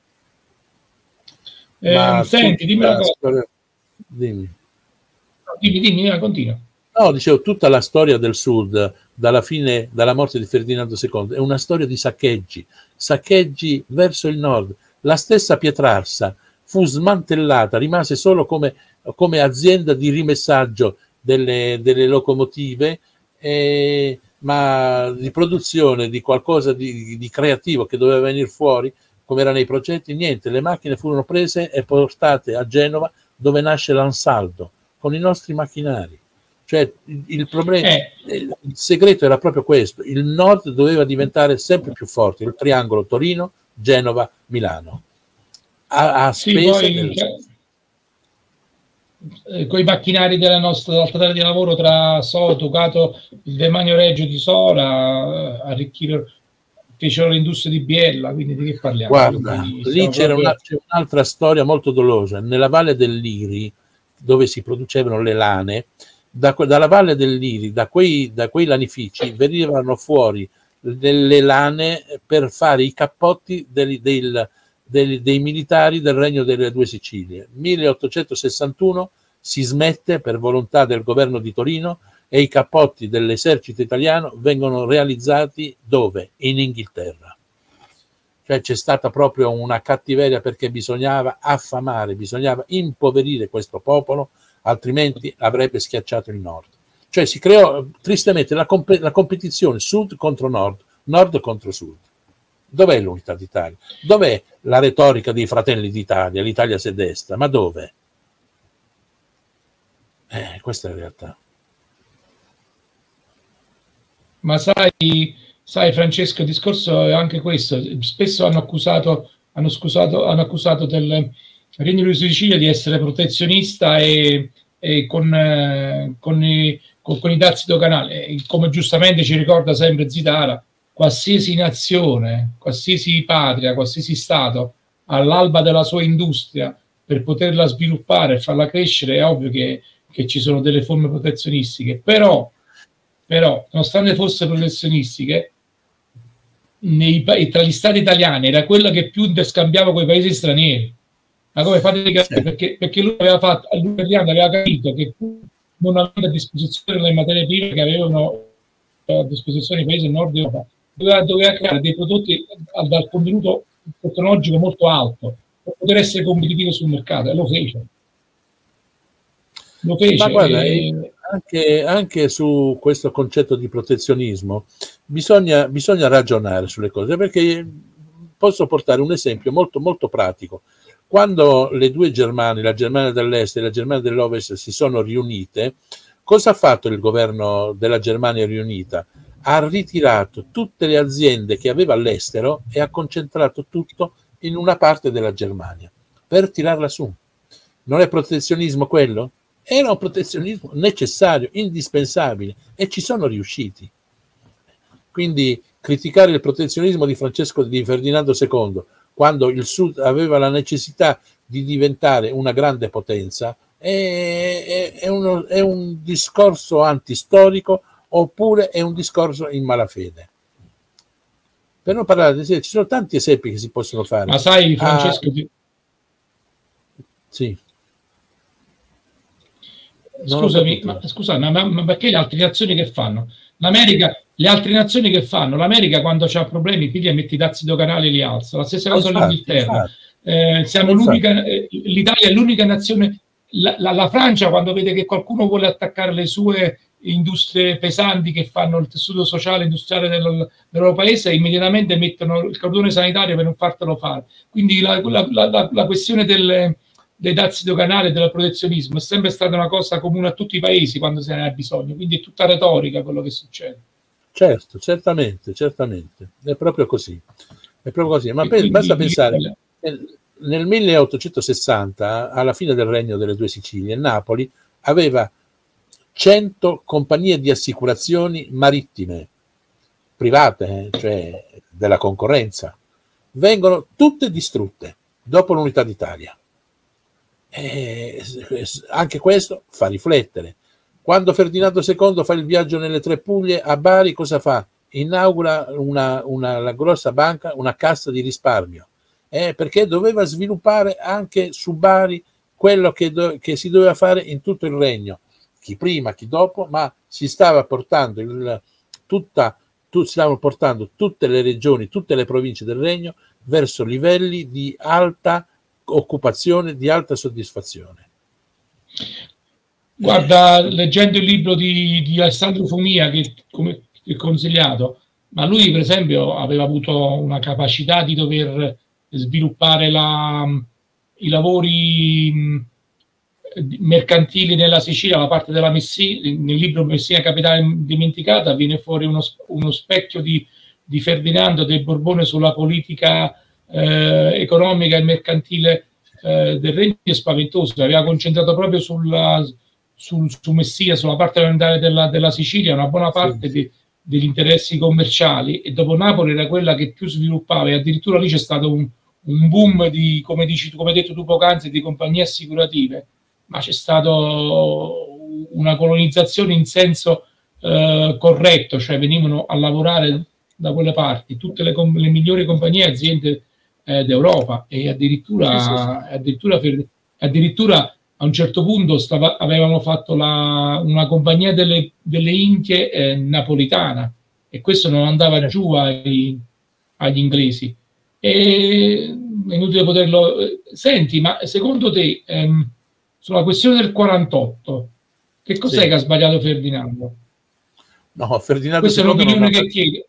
Senti, dimmi una cosa. Dimmi, continua. No, dicevo, tutta la storia del sud, dalla morte di Ferdinando II, è una storia di saccheggi verso il nord. La stessa Pietrarsa fu smantellata, rimase solo come azienda di rimessaggio delle locomotive, ma di produzione di qualcosa di creativo che doveva venire fuori, come era nei progetti, niente. Le macchine furono prese e portate a Genova, dove nasce l'Ansaldo, con i nostri macchinari. Cioè il problema, il segreto era proprio questo: il nord doveva diventare sempre più forte, il triangolo Torino, Genova, Milano, a spese con i macchinari della nostra alta terra di lavoro tra Ducato, il Demanio Reggio di Sola, arricchirono, fecero l'industria di Biella, quindi di che parliamo? Guarda, lì c'è un'altra storia molto dolorosa. Nella Valle del Liri, dove si producevano le lane, dalla Valle del Liri, da quei lanifici venivano fuori delle lane per fare i cappotti dei militari del Regno delle Due Sicilie. 1861 si smette per volontà del governo di Torino e i cappotti dell'esercito italiano vengono realizzati dove? In Inghilterra. Cioè c'è stata proprio una cattiveria, perché bisognava affamare, bisognava impoverire questo popolo, altrimenti avrebbe schiacciato il nord. Cioè si creò tristemente la competizione sud contro nord, nord contro sud. Dov'è l'unità d'Italia? Dov'è la retorica dei Fratelli d'Italia, l'Italia se destra? Ma dove? Questa è la realtà. Ma sai Francesco, il discorso è anche questo. Spesso hanno accusato del Regno di Sicilia di essere protezionista e con i dazi doganali. Come giustamente ci ricorda sempre Zitara, qualsiasi nazione, qualsiasi patria, qualsiasi Stato all'alba della sua industria, per poterla sviluppare e farla crescere, è ovvio che ci sono delle forme protezionistiche, però nonostante fosse protezionistiche, tra gli stati italiani era quella che più interscambiava con i paesi stranieri. Ma come fate a capire? Perché lui aveva capito che non avendo a disposizione le materie prime che avevano a disposizione i paesi del nord Europa, doveva creare dei prodotti dal contenuto tecnologico molto alto per poter essere competitivo sul mercato, e lo fece. Ma guarda, anche su questo concetto di protezionismo bisogna ragionare sulle cose, perché posso portare un esempio molto molto pratico. Quando le due Germanie, la Germania dell'Est e la Germania dell'Ovest, si sono riunite, cosa ha fatto il governo della Germania riunita? Ha ritirato tutte le aziende che aveva all'estero e ha concentrato tutto in una parte della Germania per tirarla su. Non è protezionismo quello? Era un protezionismo necessario, indispensabile, e ci sono riusciti. Quindi criticare il protezionismo di Ferdinando II, quando il Sud aveva la necessità di diventare una grande potenza, è un discorso antistorico, oppure è un discorso in malafede. Per non parlare, ci sono tanti esempi che si possono fare. Ma sai, Francesco, sì. Scusami, ma perché le altre nazioni che fanno? Le altre nazioni che fanno? L'America quando c'ha problemi piglia e mette i dazi doganali e li alza. La stessa cosa l'Inghilterra. L'Italia è l'unica nazione. La Francia, quando vede che qualcuno vuole attaccare le sue industrie pesanti che fanno il tessuto sociale industriale del loro paese, immediatamente mettono il cordone sanitario per non fartelo fare. Quindi la questione dei dazi doganali e del protezionismo è sempre stata una cosa comune a tutti i paesi quando se ne ha bisogno, quindi è tutta retorica quello che succede. Certo, certamente, è proprio così. È proprio così. Ma basta pensare, nel 1860, alla fine del Regno delle Due Sicilie, Napoli aveva 100 compagnie di assicurazioni marittime, private, cioè della concorrenza. Vengono tutte distrutte dopo l'Unità d'Italia. Anche questo fa riflettere. Quando Ferdinando II fa il viaggio nelle Tre Puglie, a Bari cosa fa? Inaugura la grossa banca, una cassa di risparmio, perché doveva sviluppare anche su Bari quello che si doveva fare in tutto il regno, chi prima, chi dopo, ma si stava portando stavano portando tutte le regioni, tutte le province del regno verso livelli di alta occupazione, di alta soddisfazione. Guarda, leggendo il libro di Alessandro Fumia che è consigliato, ma lui per esempio aveva avuto una capacità di dover sviluppare i lavori mercantili nella Sicilia, la parte della Messina. Nel libro Messina capitale dimenticata viene fuori uno specchio di Ferdinando del Borbone sulla politica economica e mercantile del regno spaventoso. Aveva concentrato proprio su Messina, sulla parte orientale della Sicilia, una buona parte degli interessi commerciali, e dopo Napoli era quella che più sviluppava, e addirittura lì c'è stato un boom di, come hai detto tu poc'anzi, di compagnie assicurative, ma c'è stato una colonizzazione in senso corretto, cioè venivano a lavorare da quelle parti tutte le migliori compagnie e aziende d'Europa, e addirittura a un certo punto avevamo fatto una compagnia delle Indie napolitana, e questo non andava giù agli inglesi. E è inutile poterlo. Senti, ma secondo te sulla questione del 48 che cos'è che ha sbagliato Ferdinando? No, Ferdinando questa è un'opinione che chiede.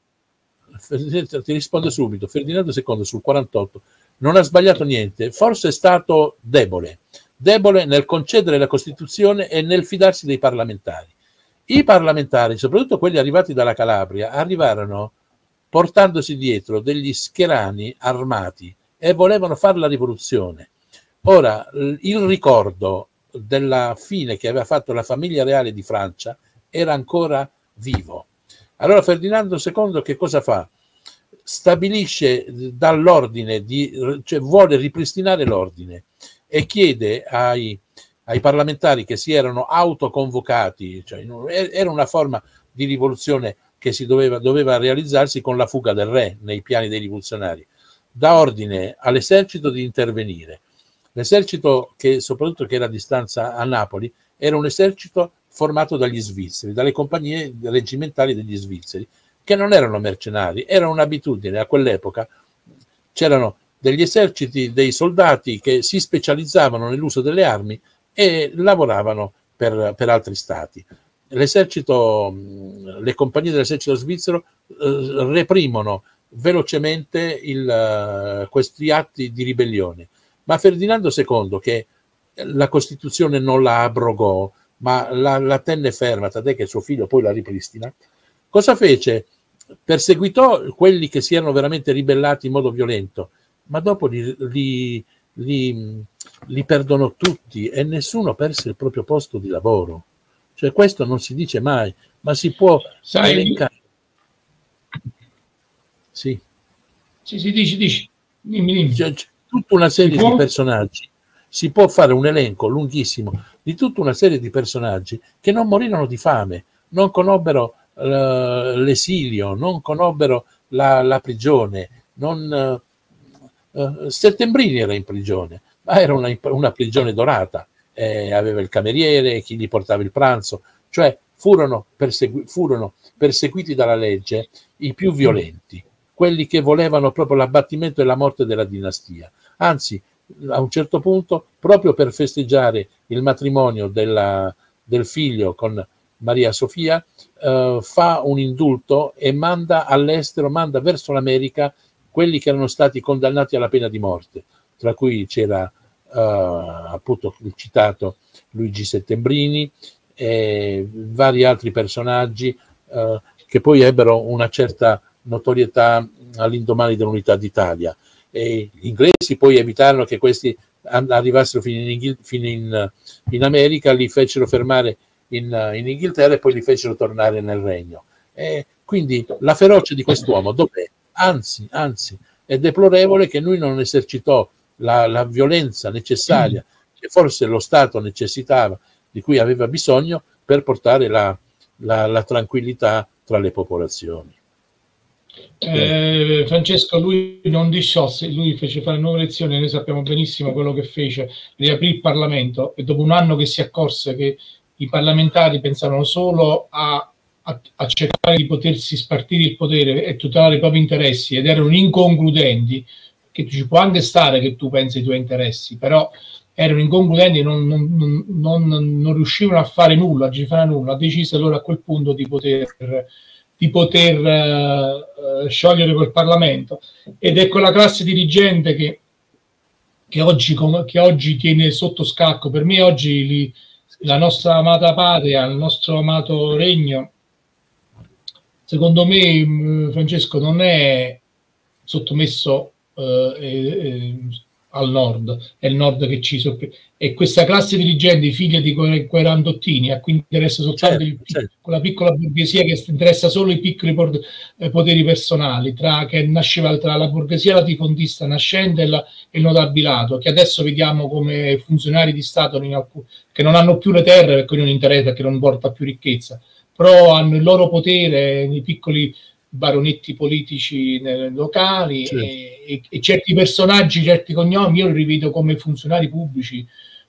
Ti rispondo subito. Ferdinando II sul 48 non ha sbagliato niente, forse è stato debole nel concedere la Costituzione e nel fidarsi dei parlamentari. I parlamentari, soprattutto quelli arrivati dalla Calabria, arrivarono portandosi dietro degli schierani armati e volevano fare la rivoluzione. Ora, il ricordo della fine che aveva fatto la famiglia reale di Francia era ancora vivo. Allora Ferdinando II che cosa fa? Stabilisce dall'ordine, cioè vuole ripristinare l'ordine, e chiede ai parlamentari che si erano autoconvocati, cioè era una forma di rivoluzione che si doveva realizzarsi con la fuga del re nei piani dei rivoluzionari, dà ordine all'esercito di intervenire. L'esercito, soprattutto che era a distanza a Napoli, era un esercito formato dagli svizzeri, dalle compagnie reggimentali degli svizzeri, che non erano mercenari, era un'abitudine. A quell'epoca c'erano degli eserciti, dei soldati che si specializzavano nell'uso delle armi e lavoravano per altri stati. Le compagnie dell'esercito svizzero reprimono velocemente questi atti di ribellione, ma Ferdinando II, che la Costituzione non la abrogò, ma la tenne ferma, tant'è che suo figlio poi la ripristina, cosa fece? Perseguitò quelli che si erano veramente ribellati in modo violento, ma dopo li perdonò tutti e nessuno perse il proprio posto di lavoro. Cioè questo non si dice mai, ma si può elencare. Sì, dici. Dimmi. C'è tutta una serie di personaggi, si può fare un elenco lunghissimo di tutta una serie di personaggi che non morirono di fame, non conobbero l'esilio, non conobbero la prigione, Settembrini era in prigione, ma era una prigione dorata, aveva il cameriere, chi gli portava il pranzo, cioè furono perseguiti dalla legge i più violenti, quelli che volevano proprio l'abbattimento e la morte della dinastia. Anzi, a un certo punto, proprio per festeggiare il matrimonio del figlio con Maria Sofia, fa un indulto e manda all'estero, manda verso l'America quelli che erano stati condannati alla pena di morte, tra cui c'era appunto il citato Luigi Settembrini e vari altri personaggi che poi ebbero una certa notorietà all'indomani dell'Unità d'Italia. E gli inglesi poi evitarono che questi arrivassero fino in America, li fecero fermare in Inghilterra e poi li fecero tornare nel regno. E quindi la ferocia di quest'uomo dov'è? Anzi, è deplorevole che lui non esercitò la violenza necessaria che forse lo Stato necessitava, di cui aveva bisogno per portare la tranquillità tra le popolazioni. Francesco, lui non disciosse, lui fece fare nuove elezioni, noi sappiamo benissimo quello che fece, riaprì il Parlamento, e dopo un anno che si accorse che i parlamentari pensavano solo a cercare di potersi spartire il potere e tutelare i propri interessi, ed erano inconcludenti, che ci può anche stare che tu pensi ai tuoi interessi, però erano inconcludenti, non riuscivano a fare nulla, ha deciso allora a quel punto di poter sciogliere quel Parlamento, ed è quella classe dirigente che oggi tiene sotto scacco. Per me oggi la nostra amata patria, il nostro amato regno, secondo me, Francesco, non è sottomesso al nord, è il nord che ci sorprende, e questa classe dirigente, figlia di quei randottini, a cui interessa soltanto quella piccola borghesia che interessa solo i piccoli poteri personali, che nasceva tra la borghesia latifondista nascente e il notabilato, che adesso vediamo come funzionari di Stato che non hanno più le terre perché non interessa, perché non porta più ricchezza, però hanno il loro potere nei piccoli baronetti politici locali, e certi personaggi, certi cognomi io li rivedo come funzionari pubblici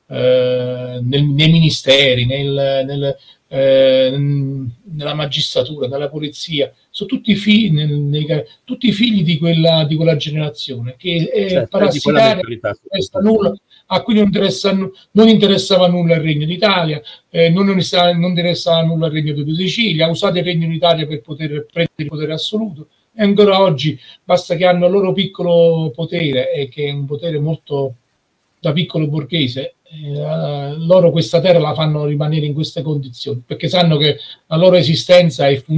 nei ministeri, nella magistratura, nella polizia. Sono tutti figli di quella generazione che è parassitaria, a cui non interessava nulla il Regno d'Italia, non interessava nulla il Regno di Sicilia, ha usato il Regno d'Italia per poter prendere il potere assoluto, e ancora oggi basta che hanno il loro piccolo potere, e che è un potere molto da piccolo borghese, loro questa terra la fanno rimanere in queste condizioni, perché sanno che la loro esistenza è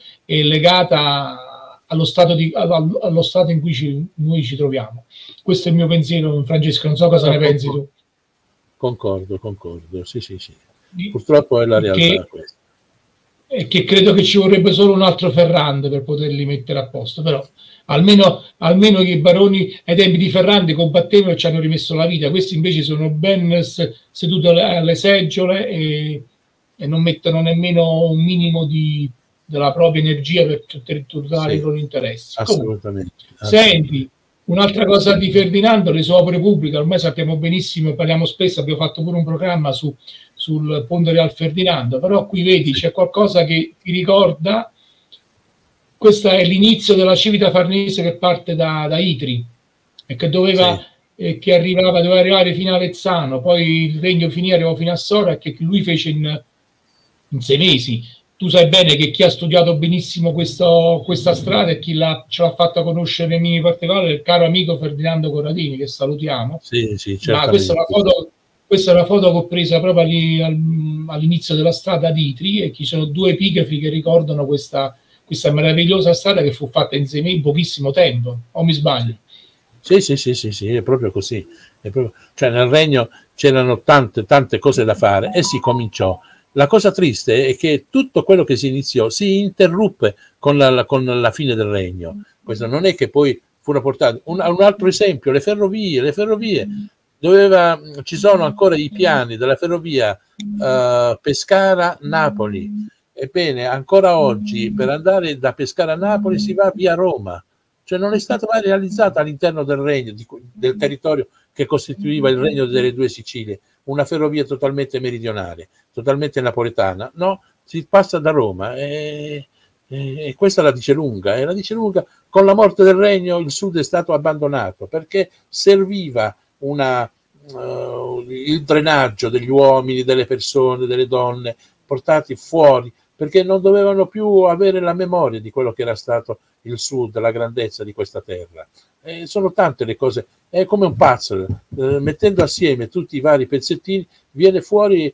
legata allo stato in cui noi ci troviamo. Questo è il mio pensiero, Francesco, non so cosa ne pensi tu. Concordo, sì. Purtroppo è la realtà questa. E che credo che ci vorrebbe solo un altro Ferrante per poterli mettere a posto, però almeno i baroni ai tempi di Ferrante combattevano e ci hanno rimesso la vita. Questi invece sono ben seduti alle seggiole e non mettono nemmeno un minimo della propria energia per tutelare i loro interessi. Assolutamente. Senti, un'altra cosa di Ferdinando, le sue opere pubbliche, ormai sappiamo benissimo, parliamo spesso, abbiamo fatto pure un programma sul Ponte Real Ferdinando, però qui vedi c'è qualcosa che ti ricorda. Questo è l'inizio della Civita Farnese che parte da Itri e che doveva arrivare fino a Avezzano, poi il regno arrivò fino a Sora, e che lui fece in 6 mesi. Tu sai bene che chi ha studiato benissimo questa strada e chi ce l'ha fatta conoscere in minimi particolari è il caro amico Ferdinando Corradini, che salutiamo. Ma questa è una foto che ho presa proprio all'inizio della strada di Itri, e ci sono 2 epigrafi che ricordano questa meravigliosa strada che fu fatta in 6 mesi, in pochissimo tempo, o mi sbaglio? Sì, è proprio così. Cioè nel regno c'erano tante cose da fare e si cominciò. La cosa triste è che tutto quello che si iniziò si interruppe con la fine del regno. Questo non è che poi furono portate. Un altro esempio, le ferrovie. Ci sono ancora i piani della ferrovia Pescara-Napoli. Ebbene, ancora oggi per andare da Pescara a Napoli si va via Roma. Cioè non è stata mai realizzata all'interno del regno, del territorio che costituiva il regno delle 2 Sicilie, una ferrovia totalmente meridionale, totalmente napoletana. No, si passa da Roma e questa la dice lunga. E la dice lunga, con la morte del regno il sud è stato abbandonato perché serviva il drenaggio degli uomini, delle persone, delle donne, portati fuori, perché non dovevano più avere la memoria di quello che era stato il sud, la grandezza di questa terra. Sono tante le cose, è come un puzzle, mettendo assieme tutti i vari pezzettini viene fuori,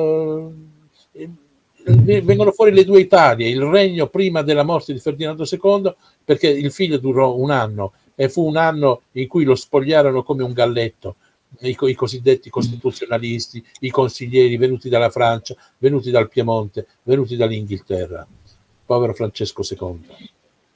vengono fuori le due Italie, il regno prima della morte di Ferdinando II, perché il figlio durò un anno e fu un anno in cui lo spogliarono come un galletto, i cosiddetti costituzionalisti, i consiglieri venuti dalla Francia, venuti dal Piemonte, venuti dall'Inghilterra. Povero Francesco II.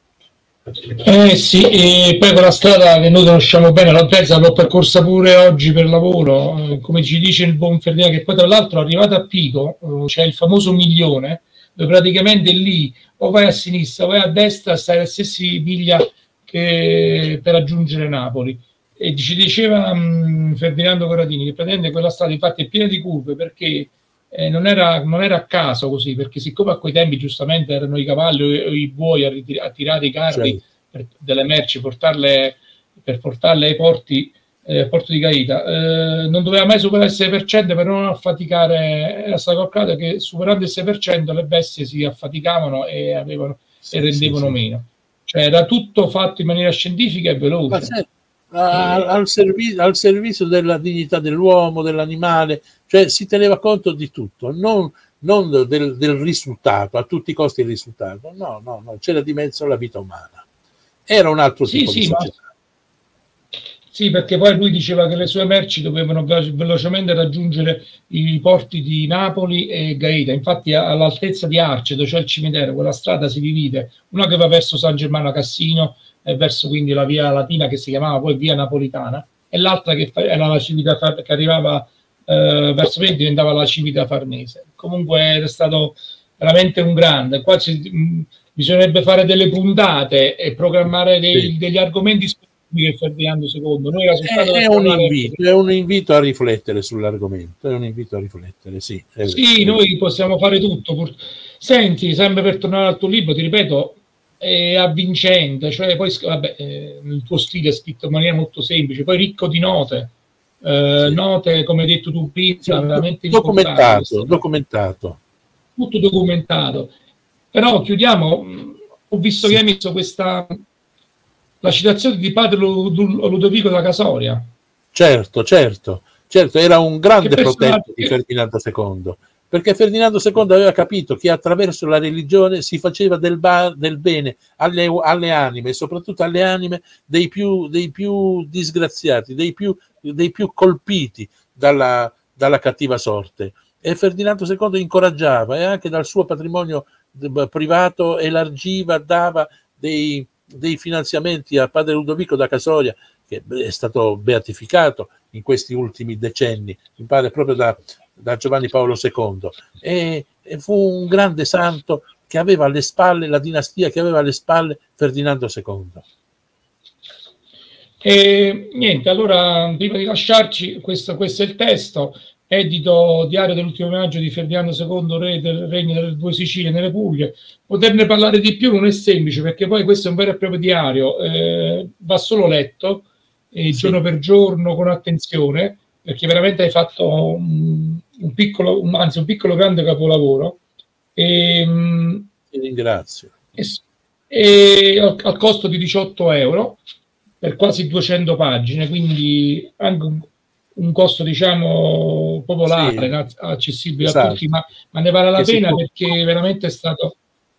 Sì, e poi quella strada che noi conosciamo bene, la Venezia, l'ho percorsa pure oggi per lavoro, come ci dice il buon Ferdinando, che poi tra l'altro arrivato a Pico c'è il famoso milione, dove praticamente lì o vai a sinistra o vai a destra, stai alle stesse miglia che per raggiungere Napoli. E ci diceva Ferdinando Corradini che praticamente quella strada infatti è piena di curve, perché non era a caso così, perché siccome a quei tempi giustamente erano i cavalli o i buoi a tirare i carri delle merci, per portarle ai porti, porto di Gaeta, non doveva mai superare il 6% per non affaticare. Era stato calcolato che superando il 6% le bestie si affaticavano e rendevano meno. Cioè era tutto fatto in maniera scientifica e veloce. Al servizio della dignità dell'uomo, dell'animale, cioè si teneva conto di tutto, non del risultato, a tutti i costi il risultato, no, c'era di mezzo la vita umana, era un altro tipo di società. Sì, perché poi lui diceva che le sue merci dovevano velocemente raggiungere i porti di Napoli e Gaeta. Infatti all'altezza di Arce, dove c'è il cimitero, quella strada si divide, una che va verso San Germano a Cassino e verso quindi la via Latina, che si chiamava poi via Napolitana, e l'altra che era la Civita che arrivava verso me, diventava la Civita Farnese. Comunque era stato veramente un grande. Qua bisognerebbe fare delle puntate e programmare degli argomenti specifici di Ferdinando II. Noi è un invito a riflettere sull'argomento, è un invito a riflettere, sì. Sì, noi possiamo fare tutto. Senti, sempre per tornare al tuo libro, ti ripeto, è avvincente, cioè poi vabbè, il tuo stile è scritto in maniera molto semplice, poi ricco di note, note come hai detto tu prima, veramente documentato, tutto documentato. Però chiudiamo, ho visto che hai messo la citazione di padre Ludovico da Casoria. Certo, era un grande protetto di Ferdinando II, perché Ferdinando II aveva capito che attraverso la religione si faceva del bene alle anime, soprattutto alle anime dei più disgraziati, dei più colpiti dalla cattiva sorte. E Ferdinando II incoraggiava, e anche dal suo patrimonio privato elargiva, dava dei finanziamenti a padre Ludovico da Casoria, che è stato beatificato in questi ultimi decenni, mi pare proprio da Giovanni Paolo II, e fu un grande santo che aveva alle spalle la dinastia, che aveva alle spalle Ferdinando II. E niente, allora prima di lasciarci, questo è il testo, edito Diario dell'ultimo viaggio di Ferdinando II, re del regno delle due Sicilie nelle Puglie. Poterne parlare di più non è semplice, perché poi questo è un vero e proprio diario, va solo letto giorno per giorno con attenzione, perché veramente hai fatto un piccolo grande capolavoro. Ti ringrazio. Al costo di 18 euro per quasi 200 pagine, quindi anche un costo diciamo popolare, accessibile a tutti, ma ne vale la pena, perché veramente è stato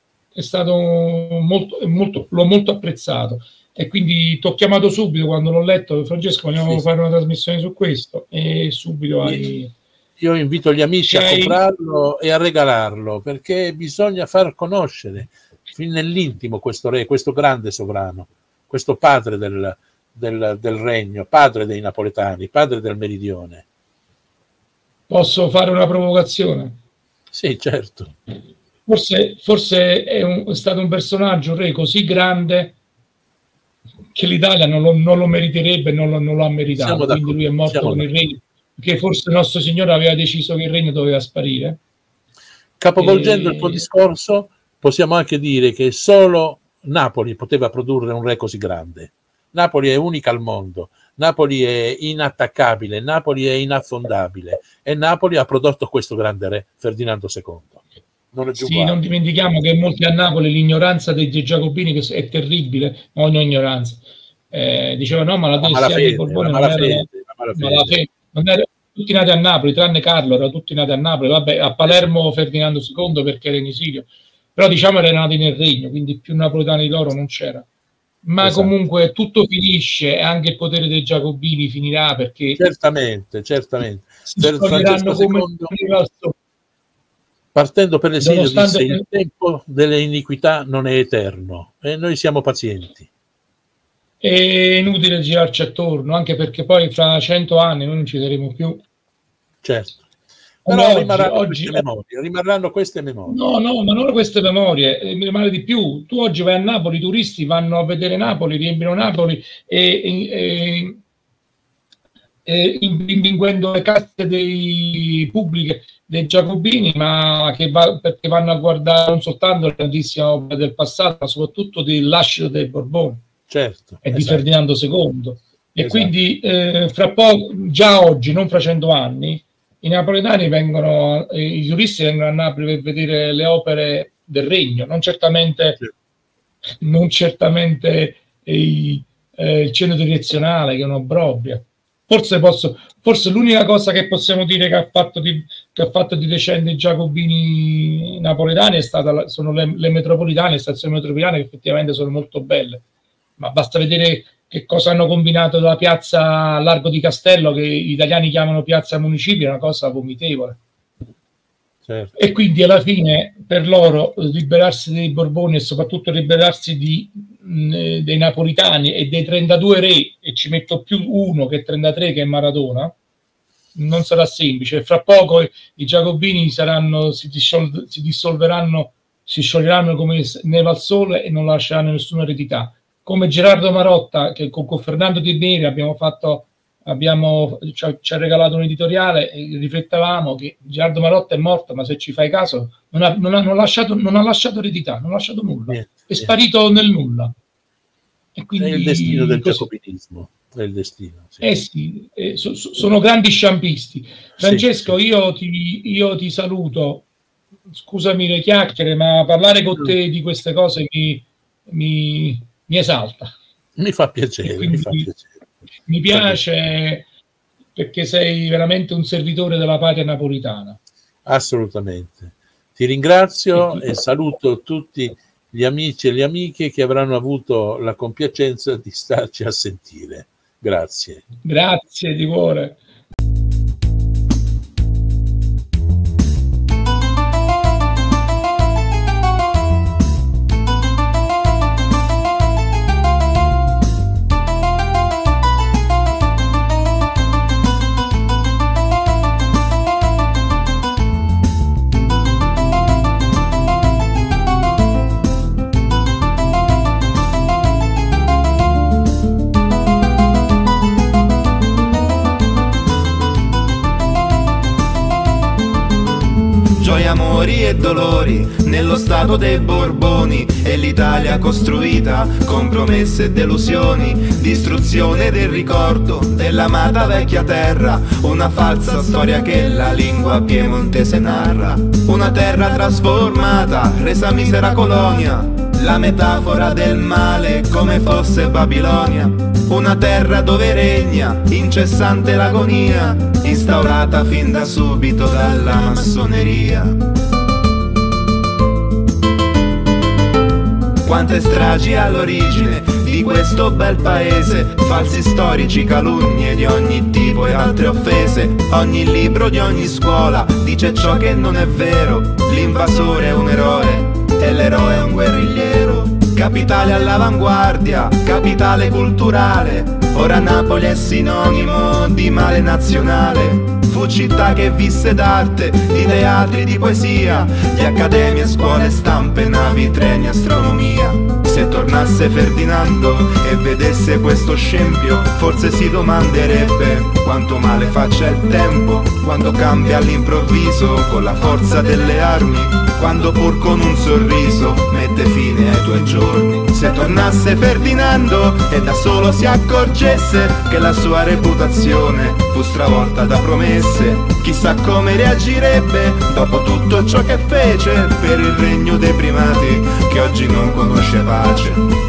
l'ho molto apprezzato. E quindi ti ho chiamato subito quando l'ho letto, Francesco, vogliamo fare una trasmissione su questo, e subito io invito gli amici a comprarlo e a regalarlo, perché bisogna far conoscere fin nell'intimo questo re, questo grande sovrano, questo padre del regno, padre dei napoletani, padre del meridione. Posso fare una provocazione? Sì, certo. Forse è stato un personaggio, un re così grande, che l'Italia non lo meriterebbe, non lo ha meritato. Quindi lui è morto con il regno, perché forse il nostro Signore aveva deciso che il regno doveva sparire. Capovolgendo il tuo discorso, possiamo anche dire che solo Napoli poteva produrre un re così grande. Napoli è unica al mondo. Napoli è inattaccabile, Napoli è inaffondabile, e Napoli ha prodotto questo grande re, Ferdinando II. Non è sì, non dimentichiamo che molti a Napoli l'ignoranza dei Giacobini è terribile, ogni ignoranza. Diceva no, ma la dinastia dei Borboni non era tutti nati a Napoli, tranne Carlo, erano tutti nati a Napoli. Vabbè, a Palermo Ferdinando II perché era in esilio, però diciamo erano nati nel regno, quindi più napoletani di loro non c'era. Ma esatto. Comunque tutto finisce e anche il potere dei Giacobini finirà, perché certamente Francesco II, partendo per l'esilio, disse: il tempo delle iniquità non è eterno, e noi siamo pazienti. È inutile girarci attorno, anche perché poi fra 100 anni noi non ci saremo più. Certo. Però rimarranno queste memorie. No, ma non queste memorie, mi rimane di più. Tu oggi vai a Napoli, i turisti vanno a vedere Napoli, riempiono Napoli e invinguendo le casse pubbliche dei Giacobini, ma perché vanno a guardare non soltanto le grandissime opere del passato, ma soprattutto del lascito dei Borboni. Certo, e di Ferdinando II. E quindi fra poco, già oggi, non fra 100 anni, i napoletani i turisti vengono a Napoli per vedere le opere del regno, non certamente il centro direzionale, che è un'obbrobria. Forse l'unica cosa che possiamo dire che ha fatto di decente i Giacobini napoletani sono le metropolitane, le stazioni metropolitane, che effettivamente sono molto belle. Ma basta vedere che cosa hanno combinato dalla piazza Largo di Castello, che gli italiani chiamano piazza Municipio, è una cosa vomitevole. Certo. E quindi alla fine per loro liberarsi dei Borboni e soprattutto liberarsi dei napolitani e dei 32 re, e ci metto più uno che 33 che è Maradona, non sarà semplice. Fra poco i Giacobini si dissolveranno, si scioglieranno come neve al sole e non lasceranno nessuna eredità. Come Gerardo Marotta, che con Fernando Di Beri ci ha regalato un editoriale, e riflettavamo che Gerardo Marotta è morto, ma se ci fai caso non ha lasciato eredità, non ha lasciato nulla, è sparito nel nulla. E quindi, è il destino del giacobinismo, è il destino. Sì. Sono grandi sciampisti. Francesco, io ti saluto, scusami le chiacchiere, ma parlare con te di queste cose mi esalta. Mi fa piacere, mi piace, perché sei veramente un servitore della patria napolitana. Assolutamente. Ti ringrazio e saluto tutti gli amici e le amiche che avranno avuto la compiacenza di starci a sentire. Grazie. Grazie di cuore. Amori e dolori nello stato dei Borboni, e l'Italia costruita con promesse e delusioni, distruzione del ricordo dell'amata vecchia terra, una falsa storia che la lingua piemontese narra, una terra trasformata, resa misera colonia, la metafora del male come fosse Babilonia, una terra dove regna incessante l'agonia, instaurata fin da subito dalla massoneria. Quante stragi all'origine di questo bel paese, falsi storici, calunnie di ogni tipo e altre offese, ogni libro di ogni scuola dice ciò che non è vero, l'invasore è un eroe e l'eroe è un guerrigliero. Capitale all'avanguardia, capitale culturale, ora Napoli è sinonimo di male nazionale. Fu città che visse d'arte, di teatri, di poesia, di accademie, scuole, stampe, navi, treni, astronomia. Se tornasse Ferdinando e vedesse questo scempio, forse si domanderebbe quanto male faccia il tempo, quando cambia all'improvviso con la forza delle armi, quando pur con un sorriso mette fine ai tuoi giorni. giorni. Se tornasse Ferdinando e da solo si accorgesse che la sua reputazione fu stravolta da promesse, chissà come reagirebbe dopo tutto ciò che fece per il regno dei primati che oggi non conosce pace.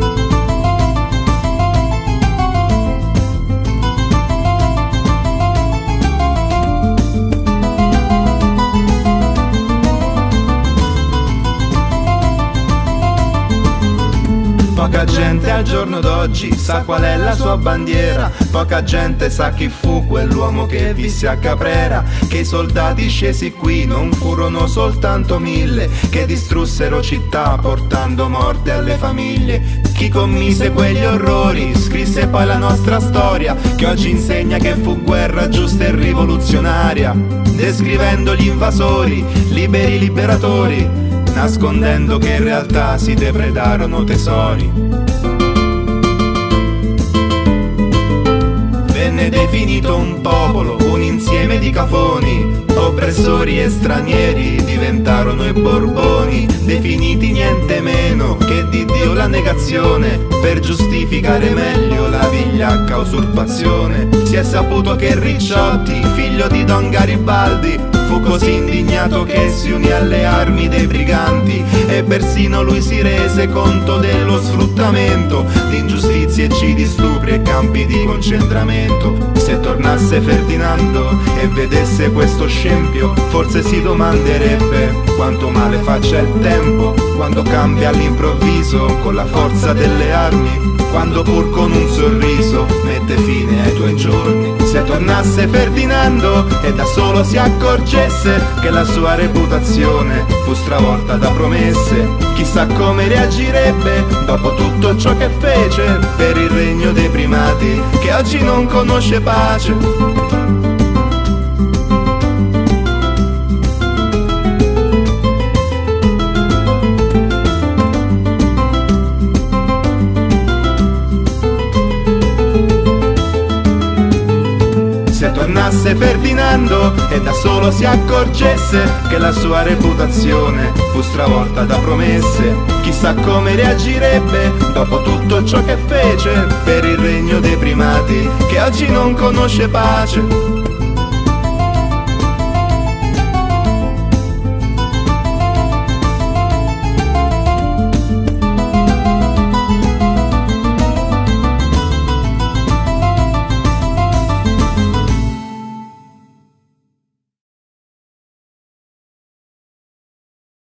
Poca gente al giorno d'oggi sa qual è la sua bandiera, poca gente sa chi fu quell'uomo che visse a Caprera, che i soldati scesi qui non furono soltanto 1000, che distrussero città portando morte alle famiglie. Chi commise quegli orrori scrisse poi la nostra storia, che oggi insegna che fu guerra giusta e rivoluzionaria, descrivendo gli invasori, liberi liberatori, nascondendo che in realtà si depredarono tesori. Venne definito un popolo, un insieme di cafoni, oppressori e stranieri diventarono i Borboni, definiti niente meno che di Dio la negazione, per giustificare meglio la vigliacca usurpazione. Si è saputo che Ricciotti, figlio di Don Garibaldi, fu così indignato che si unì alle armi dei briganti, e persino lui si rese conto dello sfruttamento di ingiustizie, eccidi, stupri e campi di concentramento. Se tornasse Ferdinando e vedesse questo scempio, forse si domanderebbe quanto male faccia il tempo, quando cambia all'improvviso con la forza delle armi, quando pur con un sorriso mette fine ai tuoi giorni. Se tornasse Ferdinando e da solo si accorgesse che la sua reputazione fu stravolta da promesse, chissà come reagirebbe dopo tutto ciò che fece per il regno dei primati che oggi non conosce pace. Se tornasse Ferdinando e da solo si accorgesse che la sua reputazione fu stravolta da promesse, chissà come reagirebbe dopo tutto ciò che fece per il regno dei primati che oggi non conosce pace.